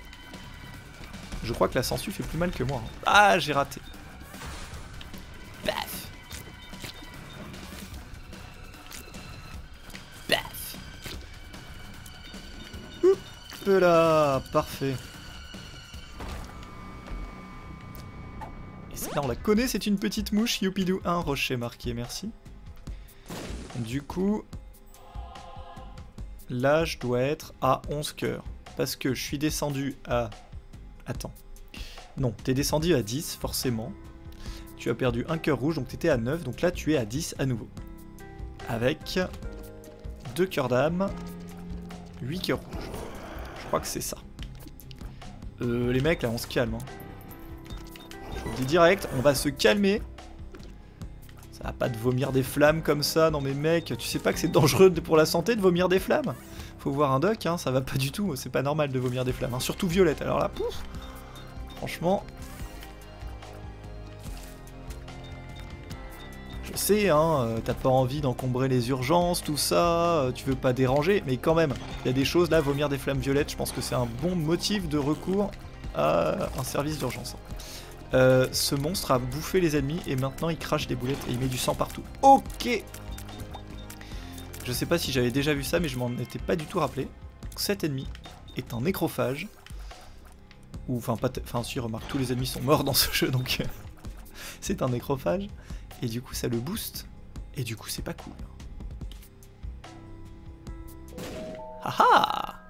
Je crois que la sangsue fait plus mal que moi. Hein. Ah, j'ai raté. Baf. Baf. Oup là, parfait. Là on la connaît, c'est une petite mouche, Youpidou, un rocher marqué, merci. Du coup, là je dois être à onze cœurs, parce que je suis descendu à... Attends. Non, t'es descendu à dix, forcément. Tu as perdu un cœur rouge, donc t'étais à neuf, donc là tu es à dix à nouveau. Avec deux cœurs d'âme, huit cœurs rouges. Je crois que c'est ça. Euh, les mecs là, on se calme, hein. Je vous le dis direct, on va se calmer. Ça va pas de vomir des flammes comme ça. Non mais mec, tu sais pas que c'est dangereux pour la santé de vomir des flammes? Faut voir un doc, hein, ça va pas du tout. C'est pas normal de vomir des flammes, hein. Surtout violette. Alors là, pouf. Franchement... Je sais, hein, euh, t'as pas envie d'encombrer les urgences, tout ça, euh, tu veux pas déranger, mais quand même, il y a des choses là, vomir des flammes violettes, je pense que c'est un bon motif de recours à un service d'urgence. Euh, ce monstre a bouffé les ennemis et maintenant il crache des boulettes et il met du sang partout. Ok. Je sais pas si j'avais déjà vu ça mais je m'en étais pas du tout rappelé. Cet ennemi est un nécrophage. Ou enfin pas... Enfin si, remarque, tous les ennemis sont morts dans ce jeu donc... c'est un nécrophage. Et du coup ça le booste. Et du coup c'est pas cool. Haha.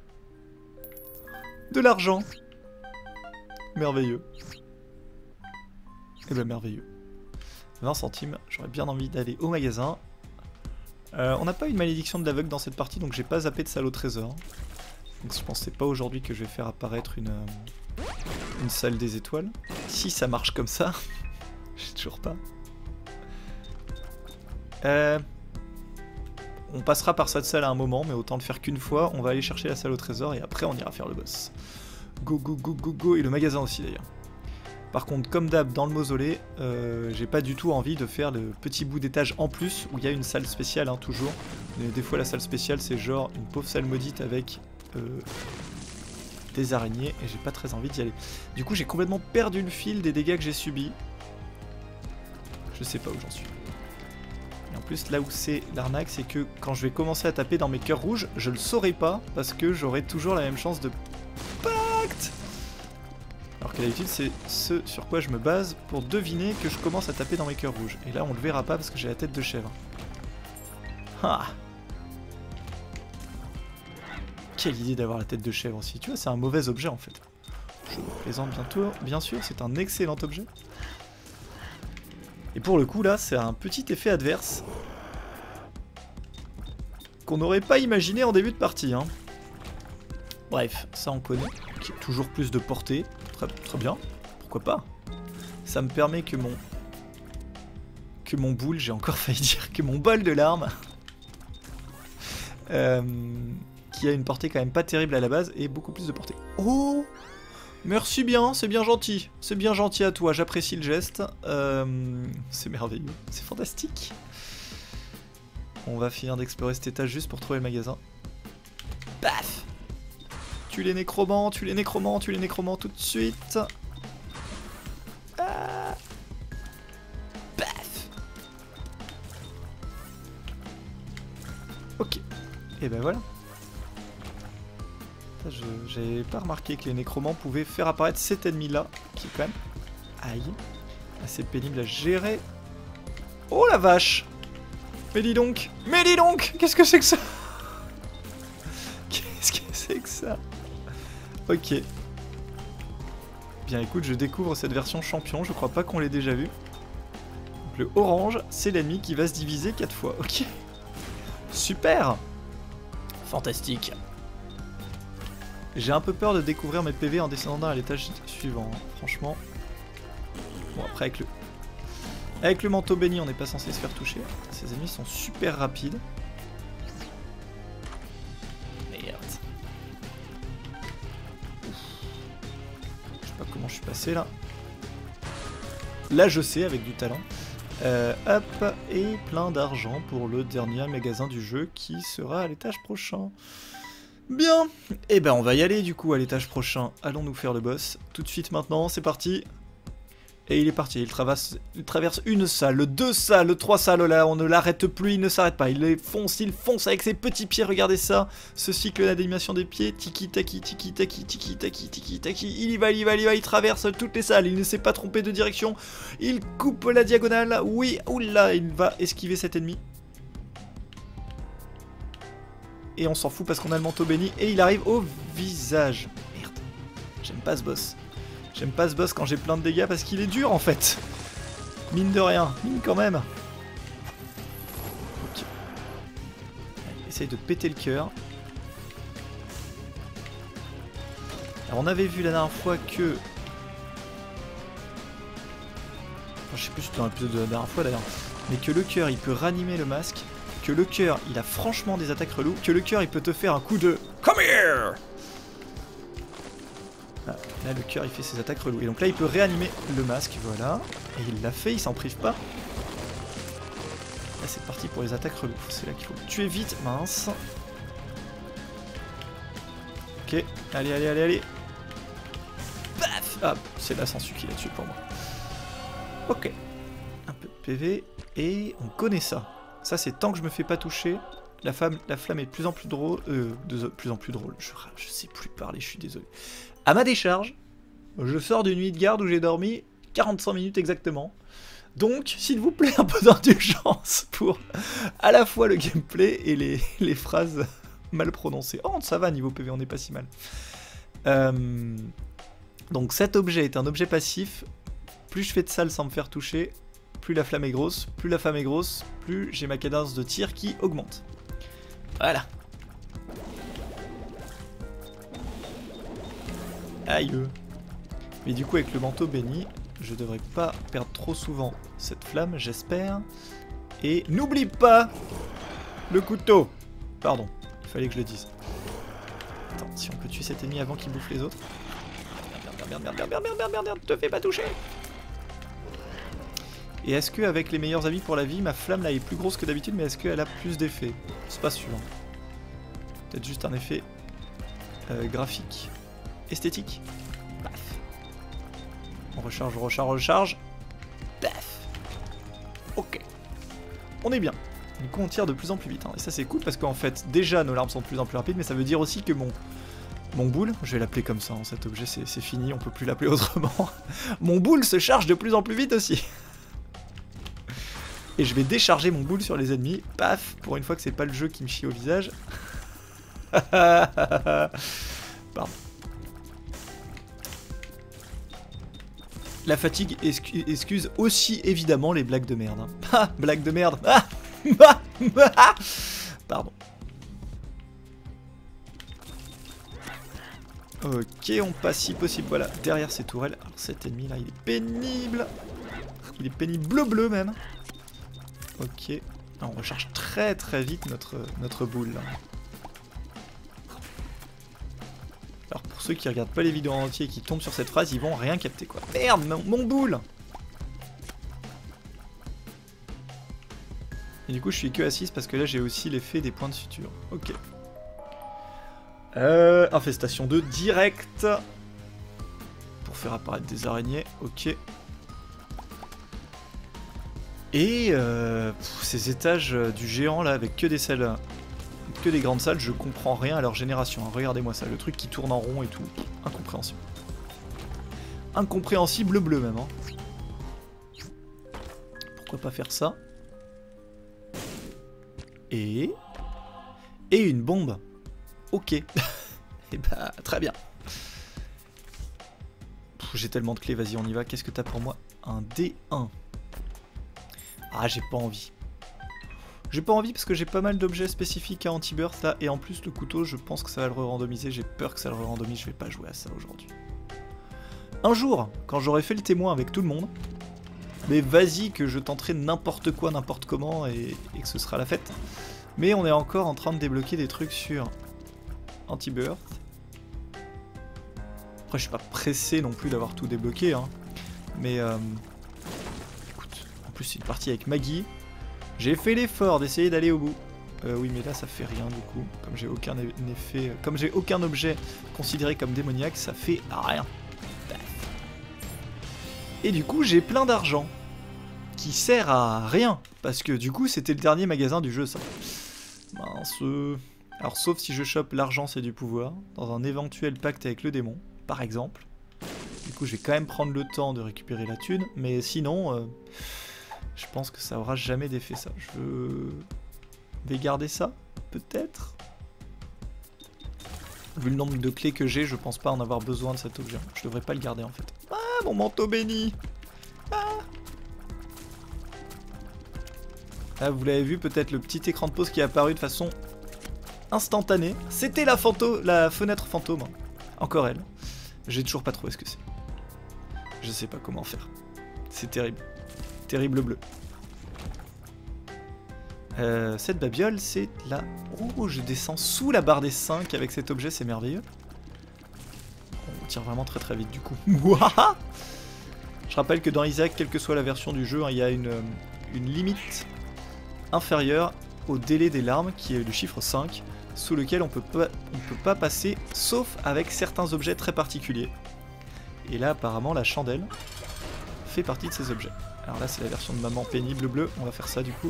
De l'argent. Merveilleux. Eh ben merveilleux. vingt centimes, j'aurais bien envie d'aller au magasin. Euh, on n'a pas eu de malédiction de l'aveugle dans cette partie, donc j'ai pas zappé de salle au trésor. Donc je pense que c'est pas aujourd'hui que je vais faire apparaître une, euh, une salle des étoiles. Si ça marche comme ça, je sais toujours pas. Euh, on passera par cette salle à un moment, mais autant le faire qu'une fois. On va aller chercher la salle au trésor et après on ira faire le boss. Go go go go go, et le magasin aussi d'ailleurs. Par contre, comme d'hab, dans le mausolée, euh, j'ai pas du tout envie de faire le petit bout d'étage en plus, où il y a une salle spéciale, hein, toujours. Mais des fois, la salle spéciale, c'est genre une pauvre salle maudite avec euh, des araignées, et j'ai pas très envie d'y aller. Du coup, j'ai complètement perdu le fil des dégâts que j'ai subis. Je sais pas où j'en suis. Et en plus, là où c'est l'arnaque, c'est que quand je vais commencer à taper dans mes cœurs rouges, je le saurai pas, parce que j'aurai toujours la même chance de pacte. Alors que d'habitude c'est ce sur quoi je me base pour deviner que je commence à taper dans mes cœurs rouges. Et là on le verra pas parce que j'ai la tête de chèvre. Ah. Quelle idée d'avoir la tête de chèvre aussi. Tu vois, c'est un mauvais objet en fait. Je me plaisante bientôt, bien sûr, c'est un excellent objet. Et pour le coup là, c'est un petit effet adverse qu'on n'aurait pas imaginé en début de partie, hein. Bref, ça on connaît. Qui a toujours plus de portée. Très, très bien. Pourquoi pas? Ça me permet que mon... Que mon boule, j'ai encore failli dire, que mon bol de larmes... euh, qui a une portée quand même pas terrible à la base, et beaucoup plus de portée. Oh! Merci bien, c'est bien gentil. C'est bien gentil à toi, j'apprécie le geste. Euh, c'est merveilleux, c'est fantastique. On va finir d'explorer cet étage juste pour trouver le magasin. Paf! Tue les nécromants, tue les nécromants, tue les nécromants tout de suite. Ah. Paf! Ok. Et ben voilà. J'avais pas remarqué que les nécromants pouvaient faire apparaître cet ennemi là, qui est quand même, aïe, assez pénible à gérer. Oh la vache! Mais dis donc! Mais dis donc! Qu'est-ce que c'est que ça? Qu'est-ce que c'est que ça? Ok. Bien écoute, je découvre cette version champion, je crois pas qu'on l'ait déjà vu. Donc, le orange, c'est l'ennemi qui va se diviser quatre fois, ok. Super! Fantastique. J'ai un peu peur de découvrir mes P V en descendant à l'étage suivant, hein, franchement. Bon, après avec le... Avec le manteau béni, on n'est pas censé se faire toucher. Ces ennemis sont super rapides. Merde. Je sais pas comment je suis passé là. Là je sais, avec du talent. Euh, hop, et plein d'argent pour le dernier magasin du jeu qui sera à l'étage prochain. Bien, et eh ben on va y aller du coup à l'étage prochain. Allons nous faire le boss tout de suite maintenant, c'est parti. Et il est parti, il traverse, il traverse une salle, deux salles, trois salles, là on ne l'arrête plus, il ne s'arrête pas. Il les fonce, il fonce avec ses petits pieds, regardez ça. Ce cycle d'animation des pieds, tiki taki, tiki taki, tiki taki, tiki taki. Il y va, il y va, il y va, il traverse toutes les salles, il ne s'est pas trompé de direction. Il coupe la diagonale, oui, oula, il va esquiver cet ennemi. Et on s'en fout parce qu'on a le manteau béni. Et il arrive au visage. Merde. J'aime pas ce boss. J'aime pas ce boss quand j'ai plein de dégâts parce qu'il est dur en fait. Mine de rien. Mine quand même. Ok. Allez, essaye de péter le cœur. Alors on avait vu la dernière fois que... Enfin, je sais plus si c'était dans l'épisode de la dernière fois d'ailleurs. Mais que le cœur il peut ranimer le masque. Que le cœur, il a franchement des attaques reloues. Que le cœur, il peut te faire un coup de Come here. Ah, là, le cœur, il fait ses attaques reloues. Et donc là, il peut réanimer le masque, voilà. Et il l'a fait, il s'en prive pas. Là, c'est parti pour les attaques reloues. C'est là qu'il faut tuer vite, mince. Ok, allez, allez, allez, allez. Paf. Ah, c'est la sensu qui l'a tué pour moi. Ok. Un peu de P V. Et on connaît ça. Ça, c'est tant que je me fais pas toucher, la, femme, la flamme est de plus en plus drôle. Euh, de plus en plus drôle. Je, je sais plus parler, je suis désolé. À ma décharge, je sors d'une nuit de garde où j'ai dormi quarante-cinq minutes exactement. Donc, s'il vous plaît, un peu d'indulgence pour à la fois le gameplay et les, les phrases mal prononcées. Oh, ça va, niveau P V, on n'est pas si mal. Euh, donc, cet objet est un objet passif. Plus je fais de salles sans me faire toucher, plus la flamme est grosse, plus la flamme est grosse, plus j'ai ma cadence de tir qui augmente. Voilà. Aïe. Mais du coup avec le manteau béni, je devrais pas perdre trop souvent cette flamme, j'espère. Et n'oublie pas le couteau. Pardon, il fallait que je le dise. Attends, si on peut tuer cet ennemi avant qu'il bouffe les autres. Merde, merde, merde, merde, merde, merde, merde, merde, te fais pas toucher. Et est-ce qu'avec les meilleurs amis pour la vie, ma flamme là est plus grosse que d'habitude, mais est-ce qu'elle a plus d'effet? C'est pas sûr. Peut-être juste un effet euh, graphique. Esthétique. Paf. On recharge, on recharge, on recharge. Paf. Ok. On est bien. Du coup on tire de plus en plus vite. Hein. Et ça c'est cool parce qu'en fait, déjà nos larmes sont de plus en plus rapides, mais ça veut dire aussi que mon... Mon boule, je vais l'appeler comme ça, hein, cet objet c'est fini, on peut plus l'appeler autrement. Mon boule se charge de plus en plus vite aussi. Et je vais décharger mon boule sur les ennemis. Paf, pour une fois que c'est pas le jeu qui me chie au visage. Pardon. La fatigue excu excuse aussi évidemment les blagues de merde. Hein. Ah, blague de merde. Ah, pardon. Ok, on passe si possible, voilà, derrière ces tourelles. Alors cet ennemi là, il est pénible. Il est pénible bleu-bleu même. Ok. Alors, on recharge très très vite notre, notre boule là. Alors pour ceux qui regardent pas les vidéos en entier et qui tombent sur cette phrase, ils vont rien capter quoi. Merde, mon, mon boule. Et du coup je suis que à six parce que là j'ai aussi l'effet des points de suture. Ok. Euh, infestation deux direct. Pour faire apparaître des araignées. Ok. Et euh, pff, ces étages du géant là avec que des salles, que des grandes salles, je comprends rien à leur génération. Hein. Regardez-moi ça, le truc qui tourne en rond et tout. Incompréhensible. Incompréhensible bleu même. Hein. Pourquoi pas faire ça? Et... Et une bombe. Ok. Et bah, très bien. J'ai tellement de clés, vas-y, on y va. Qu'est-ce que t'as pour moi? Un D un. Ah, j'ai pas envie. J'ai pas envie parce que j'ai pas mal d'objets spécifiques à anti-burst là. Et en plus, le couteau, je pense que ça va le re-randomiser. J'ai peur que ça le re-randomise. Je vais pas jouer à ça aujourd'hui. Un jour, quand j'aurai fait le témoin avec tout le monde, mais vas-y que je tenterai n'importe quoi, n'importe comment et, et que ce sera la fête. Mais on est encore en train de débloquer des trucs sur anti-burst. Après, je suis pas pressé non plus d'avoir tout débloqué. Hein. Mais... Euh... En plus c'est une partie avec Maggie. J'ai fait l'effort d'essayer d'aller au bout. Euh, oui mais là ça fait rien du coup. Comme j'ai aucun effet. Comme j'ai aucun objet considéré comme démoniaque, ça fait rien. Et du coup j'ai plein d'argent. Qui sert à rien. Parce que du coup c'était le dernier magasin du jeu ça. Mince. Alors sauf si je chope l'argent c'est du pouvoir. Dans un éventuel pacte avec le démon. Par exemple. Du coup je vais quand même prendre le temps de récupérer la thune. Mais sinon... Euh... Je pense que ça aura jamais d'effet ça. Je vais garder ça, peut-être. Vu le nombre de clés que j'ai, je pense pas en avoir besoin de cet objet. Je devrais pas le garder en fait. Ah, mon manteau béni. Ah, ah vous l'avez vu peut-être le petit écran de pause qui est apparu de façon instantanée. C'était la, la fenêtre fantôme. Encore elle. J'ai toujours pas trouvé ce que c'est. Je sais pas comment faire. C'est terrible. Terrible bleu. Euh, cette babiole, c'est là. Oh, je descends sous la barre des cinq avec cet objet, c'est merveilleux. On tire vraiment très très vite du coup. Je rappelle que dans Isaac, quelle que soit la version du jeu, hein, il y a une, une limite inférieure au délai des larmes, qui est le chiffre cinq, sous lequel on peut pas, on peut pas passer, sauf avec certains objets très particuliers. Et là, apparemment, la chandelle fait partie de ces objets. Alors là c'est la version de maman pénible bleu, on va faire ça du coup.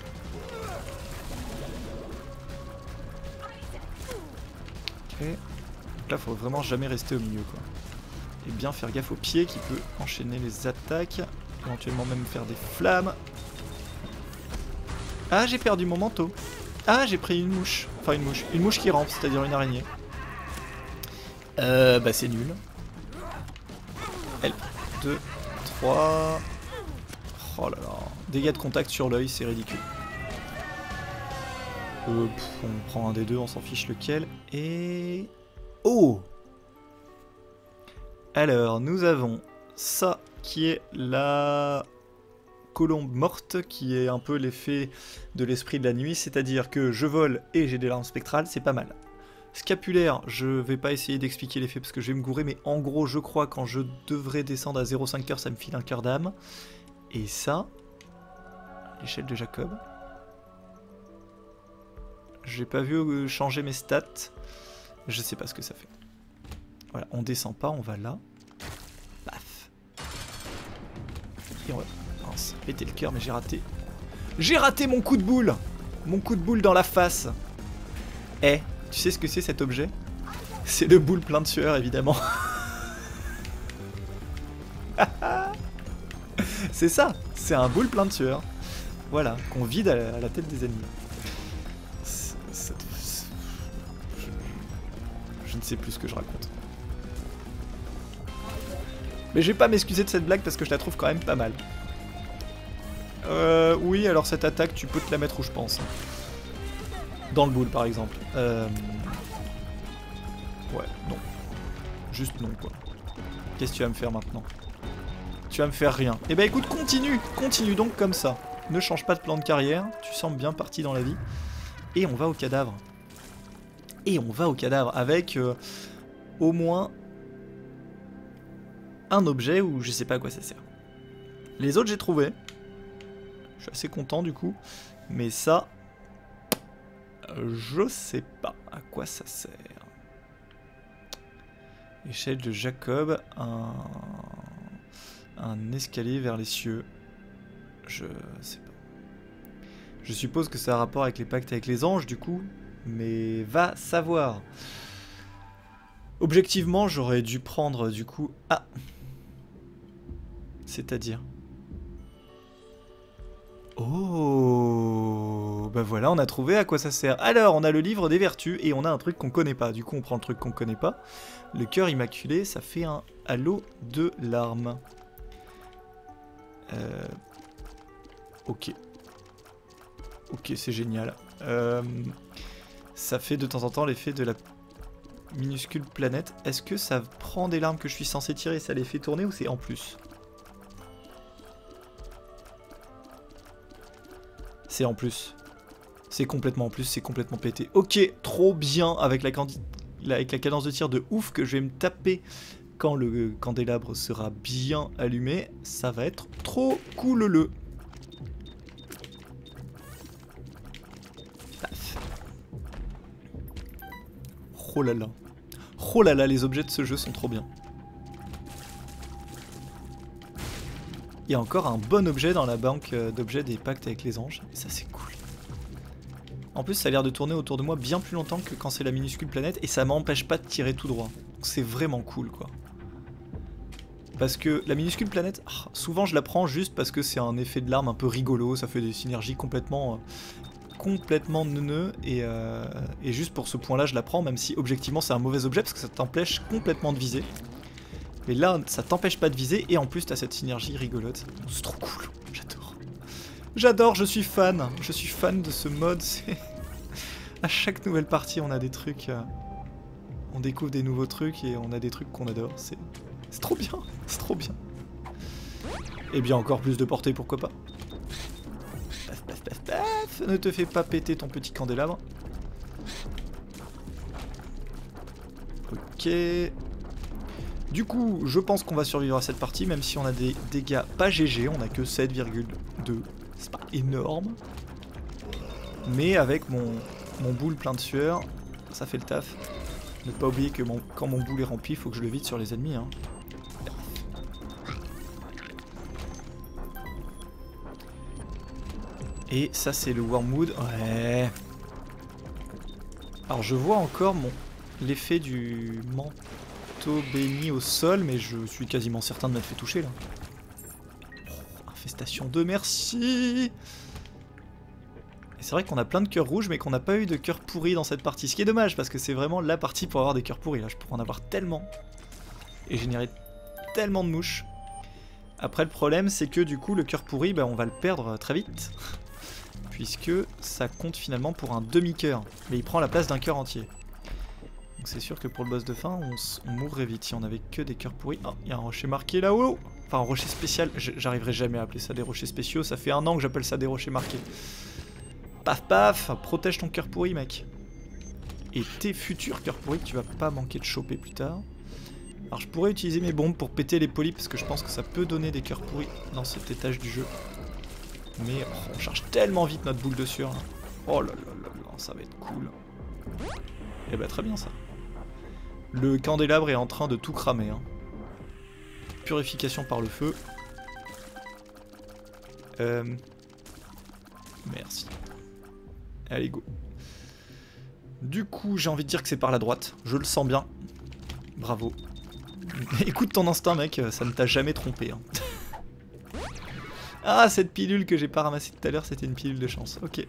Ok. Donc là faut vraiment jamais rester au milieu quoi. Et bien faire gaffe au pied qui peut enchaîner les attaques, éventuellement même faire des flammes. Ah j'ai perdu mon manteau. Ah j'ai pris une mouche, enfin une mouche, une mouche qui rampe, c'est-à-dire une araignée. Euh bah c'est nul. L, deux, trois... Oh là là, dégâts de contact sur l'œil, c'est ridicule. Euh, pff, on prend un des deux, on s'en fiche lequel. Et... Oh! Alors, nous avons ça qui est la colombe morte, qui est un peu l'effet de l'esprit de la nuit, c'est-à-dire que je vole et j'ai des larmes spectrales, c'est pas mal. Scapulaire, je vais pas essayer d'expliquer l'effet parce que je vais me gourer, mais en gros, je crois quand je devrais descendre à zéro virgule cinq cœur, ça me file un cœur d'âme. Et ça, l'échelle de Jacob. J'ai pas vu changer mes stats. Je sais pas ce que ça fait. Voilà, on descend pas, on va là. Paf. Et on va... Mince, péter le cœur, mais j'ai raté. J'ai raté mon coup de boule. Mon coup de boule dans la face. Eh, tu sais ce que c'est cet objet? C'est le boule plein de sueur, évidemment. C'est ça, c'est un boule plein de sueur. Voilà, qu'on vide à la, à la tête des ennemis. C'est, c'est, c'est, je, je ne sais plus ce que je raconte. Mais je vais pas m'excuser de cette blague parce que je la trouve quand même pas mal. Euh, oui, alors cette attaque, tu peux te la mettre où je pense. Dans le boule, par exemple. Euh... Ouais, non. Juste non, quoi. Qu'est-ce que tu vas me faire maintenant? Tu vas me faire rien. Eh ben écoute, continue. Continue donc comme ça. Ne change pas de plan de carrière. Tu sembles bien parti dans la vie. Et on va au cadavre. Et on va au cadavre avec euh, au moins un objet où je sais pas à quoi ça sert. Les autres j'ai trouvé. Je suis assez content du coup. Mais ça, je sais pas à quoi ça sert. Échelle de Jacob, un, un escalier vers les cieux. Je sais pas. Je suppose que ça a rapport avec les pactes avec les anges du coup. Mais va savoir. Objectivement, j'aurais dû prendre du coup... Ah. C'est-à-dire... Oh, bah voilà, on a trouvé à quoi ça sert. Alors, on a le livre des vertus et on a un truc qu'on connaît pas. Du coup, on prend le truc qu'on connaît pas. Le cœur immaculé, ça fait un halo de larmes. Euh... Ok. Ok, c'est génial. Euh... Ça fait de temps en temps l'effet de la minuscule planète. Est-ce que ça prend des larmes que je suis censé tirer et ça les fait tourner ou c'est en plus? C'est en plus. C'est complètement en plus, c'est complètement pété. Ok, trop bien avec la, avec la cadence de tir de ouf que je vais me taper quand le candélabre sera bien allumé. Ça va être trop cool le. Paf. Oh là là. Oh là là, les objets de ce jeu sont trop bien. Il y a encore un bon objet dans la banque d'objets des pactes avec les anges. Et ça, c'est cool. En plus, ça a l'air de tourner autour de moi bien plus longtemps que quand c'est la minuscule planète. Et ça m'empêche pas de tirer tout droit. C'est vraiment cool, quoi. Parce que la minuscule planète, ah, souvent je la prends juste parce que c'est un effet de larme un peu rigolo. Ça fait des synergies complètement... Euh, complètement neuneux. Et, euh, et juste pour ce point-là, je la prends. Même si, objectivement, c'est un mauvais objet parce que ça t'empêche complètement de viser. Mais là, ça t'empêche pas de viser et en plus t'as cette synergie rigolote. C'est trop cool, j'adore. J'adore, je suis fan. Je suis fan de ce mode. À chaque nouvelle partie, on a des trucs... Euh... On découvre des nouveaux trucs et on a des trucs qu'on adore. C'est trop bien, c'est trop bien. Et bien encore plus de portée, pourquoi pas. Paf, paf, paf, paf. Ne te fais pas péter ton petit candélabre. Ok... Du coup, je pense qu'on va survivre à cette partie, même si on a des dégâts pas G G, on a que sept virgule deux, c'est pas énorme. Mais avec mon, mon boule plein de sueur, ça fait le taf. Ne pas oublier que mon, quand mon boule est rempli, il faut que je le vide sur les ennemis. Hein. Et ça c'est le Wormwood, ouais. Alors je vois encore mon l'effet du manteau béni au sol, mais je suis quasiment certain de m'être fait toucher là. Oh, infestation deux, merci. Et c'est vrai qu'on a plein de cœurs rouges, mais qu'on n'a pas eu de cœurs pourris dans cette partie. Ce qui est dommage, parce que c'est vraiment la partie pour avoir des cœurs pourris. Là, je pourrais en avoir tellement. Et générer tellement de mouches. Après, le problème, c'est que du coup, le cœur pourri, bah, on va le perdre très vite. Puisque ça compte finalement pour un demi-cœur. Mais il prend la place d'un cœur entier. Donc c'est sûr que pour le boss de fin, on, on mourrait vite si on avait que des cœurs pourris. Oh, il y a un rocher marqué là-haut. Enfin, un rocher spécial. J'arriverai jamais à appeler ça des rochers spéciaux. Ça fait un an que j'appelle ça des rochers marqués. Paf paf, protège ton cœur pourri, mec. Et tes futurs cœurs pourris que tu vas pas manquer de choper plus tard. Alors je pourrais utiliser mes bombes pour péter les polypes parce que je pense que ça peut donner des cœurs pourris dans cet étage du jeu. Mais oh, on charge tellement vite notre boule de sueur là. Oh là là là là, ça va être cool. Et bah très bien ça. Le candélabre est en train de tout cramer. Hein. Purification par le feu. Euh... Merci. Allez, go. Du coup, j'ai envie de dire que c'est par la droite. Je le sens bien. Bravo. Écoute ton instinct, mec. Ça ne t'a jamais trompé. Hein. Ah, cette pilule que j'ai pas ramassée tout à l'heure, c'était une pilule de chance. Ok.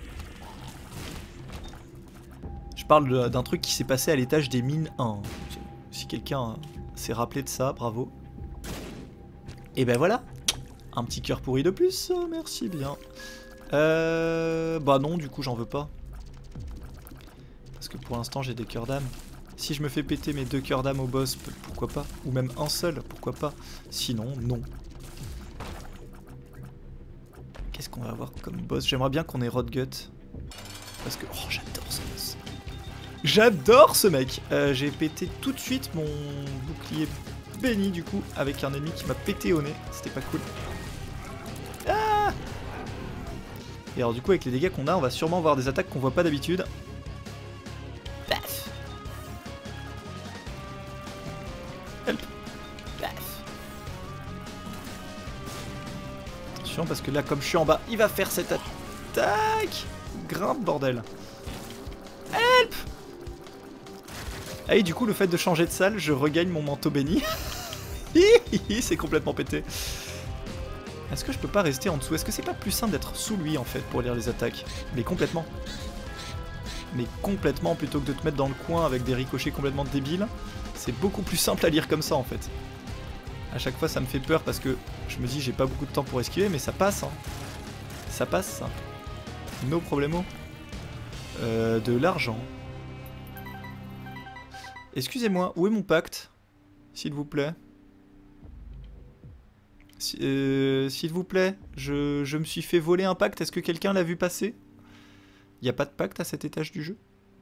Je parle d'un truc qui s'est passé à l'étage des mines un. Si quelqu'un s'est rappelé de ça, bravo. Et ben voilà. Un petit cœur pourri de plus. Merci bien. Euh... Bah non, du coup, j'en veux pas. Parce que pour l'instant, j'ai des cœurs d'âme. Si je me fais péter mes deux cœurs d'âme au boss, pourquoi pas. Ou même un seul, pourquoi pas. Sinon, non. Qu'est-ce qu'on va avoir comme boss? J'aimerais bien qu'on ait Rotgut. Parce que... Oh, j'adore ce boss. J'adore ce mec. euh, J'ai pété tout de suite mon bouclier béni du coup avec un ennemi qui m'a pété au nez. C'était pas cool. Ah! Et alors du coup avec les dégâts qu'on a, on va sûrement avoir des attaques qu'on voit pas d'habitude. Paf. Help. Paf. Attention parce que là comme je suis en bas, il va faire cette attaque. Grimpe bordel. Help. Ah et du coup le fait de changer de salle, je regagne mon manteau béni. C'est complètement pété. Est-ce que je peux pas rester en dessous? Est-ce que c'est pas plus simple d'être sous lui en fait pour lire les attaques? Mais complètement. Mais complètement plutôt que de te mettre dans le coin avec des ricochets complètement débiles. C'est beaucoup plus simple à lire comme ça en fait. À chaque fois ça me fait peur parce que je me dis j'ai pas beaucoup de temps pour esquiver mais ça passe hein. Ça passe ça. No problemo. Euh, de l'argent. Excusez-moi, où est mon pacte? S'il vous plaît. Si, euh, S'il vous plaît, je, je me suis fait voler un pacte, est-ce que quelqu'un l'a vu passer? Il n'y a pas de pacte à cet étage du jeu?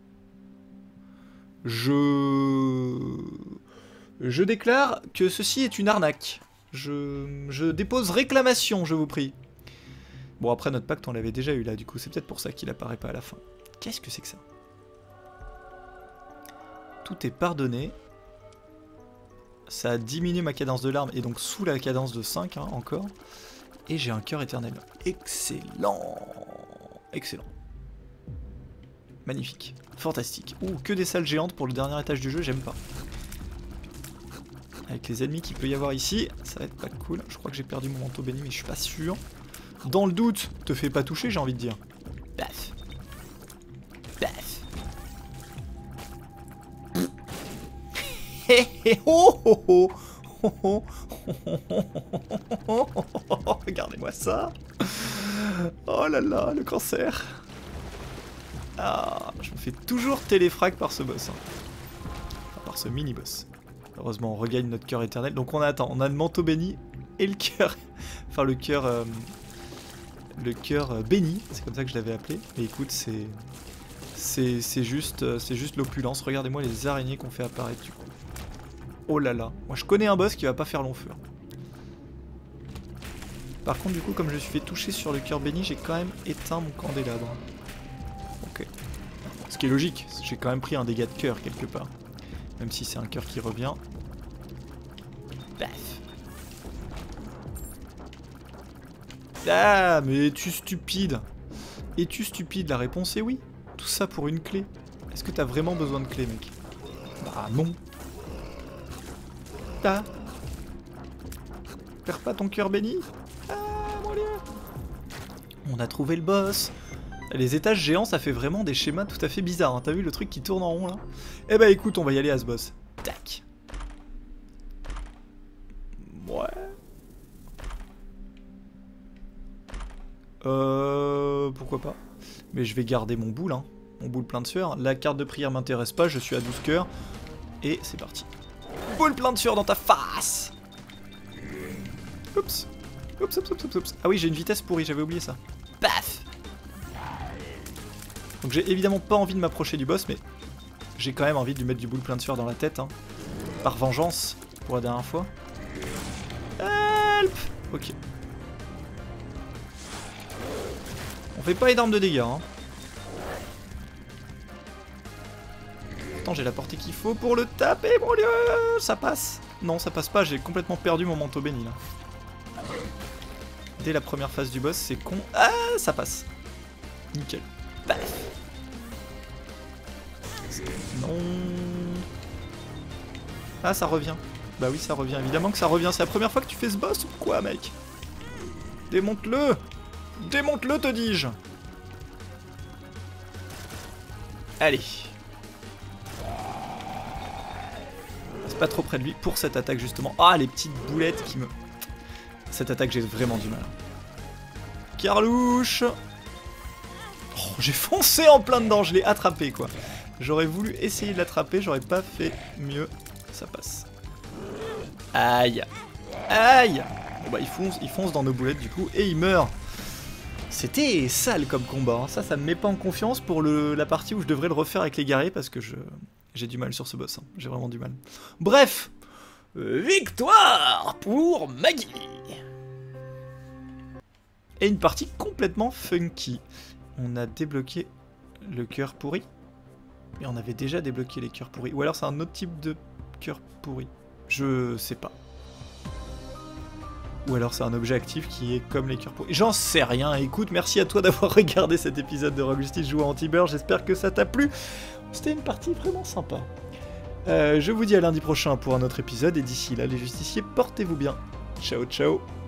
Je... Je déclare que ceci est une arnaque. Je, je dépose réclamation, je vous prie. Bon, après, notre pacte, on l'avait déjà eu là, du coup, c'est peut-être pour ça qu'il apparaît pas à la fin. Qu'est-ce que c'est que ça? Tout est pardonné. Ça a diminué ma cadence de larmes et donc sous la cadence de cinq hein, encore. Et j'ai un cœur éternel. Excellent. Excellent. Magnifique. Fantastique. Ouh, que des salles géantes pour le dernier étage du jeu, j'aime pas. Avec les ennemis qu'il peut y avoir ici, ça va être pas cool. Je crois que j'ai perdu mon manteau béni mais je suis pas sûr. Dans le doute, te fais pas toucher j'ai envie de dire. Paf. Paf. Oh oh oh oh oh oh. Regardez-moi ça. Oh là là, le cancer. Ah, je me fais toujours téléfrag par ce boss. Hein. Enfin, par ce mini-boss. Heureusement, on regagne notre cœur éternel. Donc on a, attends, on a le manteau béni et le cœur... Enfin, le cœur... Euh, le cœur euh, béni, c'est comme ça que je l'avais appelé. Et écoute, c'est... C'est juste, c'est juste l'opulence. Regardez-moi les araignées qu'on fait apparaître du coup. Oh là là, moi je connais un boss qui va pas faire long feu. Par contre du coup comme je me suis fait toucher sur le cœur béni, j'ai quand même éteint mon candélabre. Ok. Ce qui est logique, j'ai quand même pris un dégât de cœur quelque part. Même si c'est un cœur qui revient. Paf. Ah mais es-tu stupide? Es-tu stupide? La réponse est oui. Tout ça pour une clé. Est-ce que t'as vraiment besoin de clé mec? Bah non. Ah. Perds pas ton cœur béni. Ah mon dieu. On a trouvé le boss. Les étages géants ça fait vraiment des schémas tout à fait bizarres hein. T'as vu le truc qui tourne en rond là? Eh bah écoute on va y aller à ce boss. Tac. Ouais. Euh... Pourquoi pas. Mais je vais garder mon boule hein. Mon boule plein de sueur. La carte de prière m'intéresse pas, je suis à douze cœurs. Et c'est parti. Boule plein de sueur dans ta face. Oups. Oups, oups, oups, oups, oups. Ah oui, j'ai une vitesse pourrie, j'avais oublié ça. Paf. Donc j'ai évidemment pas envie de m'approcher du boss, mais j'ai quand même envie de lui mettre du boule plein de sueur dans la tête. Hein. Par vengeance, pour la dernière fois. Help. Ok. On fait pas énorme de dégâts. Hein. Pourtant j'ai la portée qu'il faut pour le taper, mon dieu. Ça passe. Non, ça passe pas, j'ai complètement perdu mon manteau béni là. Dès la première phase du boss, c'est con. Ah, ça passe. Nickel. Paf. Non. Ah, ça revient. Bah oui, ça revient. Évidemment que ça revient. C'est la première fois que tu fais ce boss ou quoi, mec? Démonte-le. Démonte-le, te dis-je. Allez. C'est pas trop près de lui pour cette attaque, justement. Ah, les petites boulettes qui me... Cette attaque, j'ai vraiment du mal. Carlouche. Oh, j'ai foncé en plein dedans, je l'ai attrapé, quoi. J'aurais voulu essayer de l'attraper, j'aurais pas fait mieux. Ça passe. Aïe. Aïe. Bon bah il fonce, il fonce dans nos boulettes du coup et il meurt. C'était sale comme combat, hein. Ça, ça me met pas en confiance pour le, la partie où je devrais le refaire avec les guerriers parce que je j'ai du mal sur ce boss, hein. J'ai vraiment du mal. Bref, euh, victoire pour Maggie. Et une partie complètement funky. On a débloqué le cœur pourri. Et on avait déjà débloqué les cœurs pourris. Ou alors c'est un autre type de cœur pourri. Je sais pas. Ou alors c'est un objet actif qui est comme les cœurs pourris. J'en sais rien. Écoute, merci à toi d'avoir regardé cet épisode de Rogue Justice jouant Anti-Beurre. J'espère que ça t'a plu. C'était une partie vraiment sympa. Euh, je vous dis à lundi prochain pour un autre épisode. Et d'ici là, les justiciers, portez-vous bien. Ciao, ciao.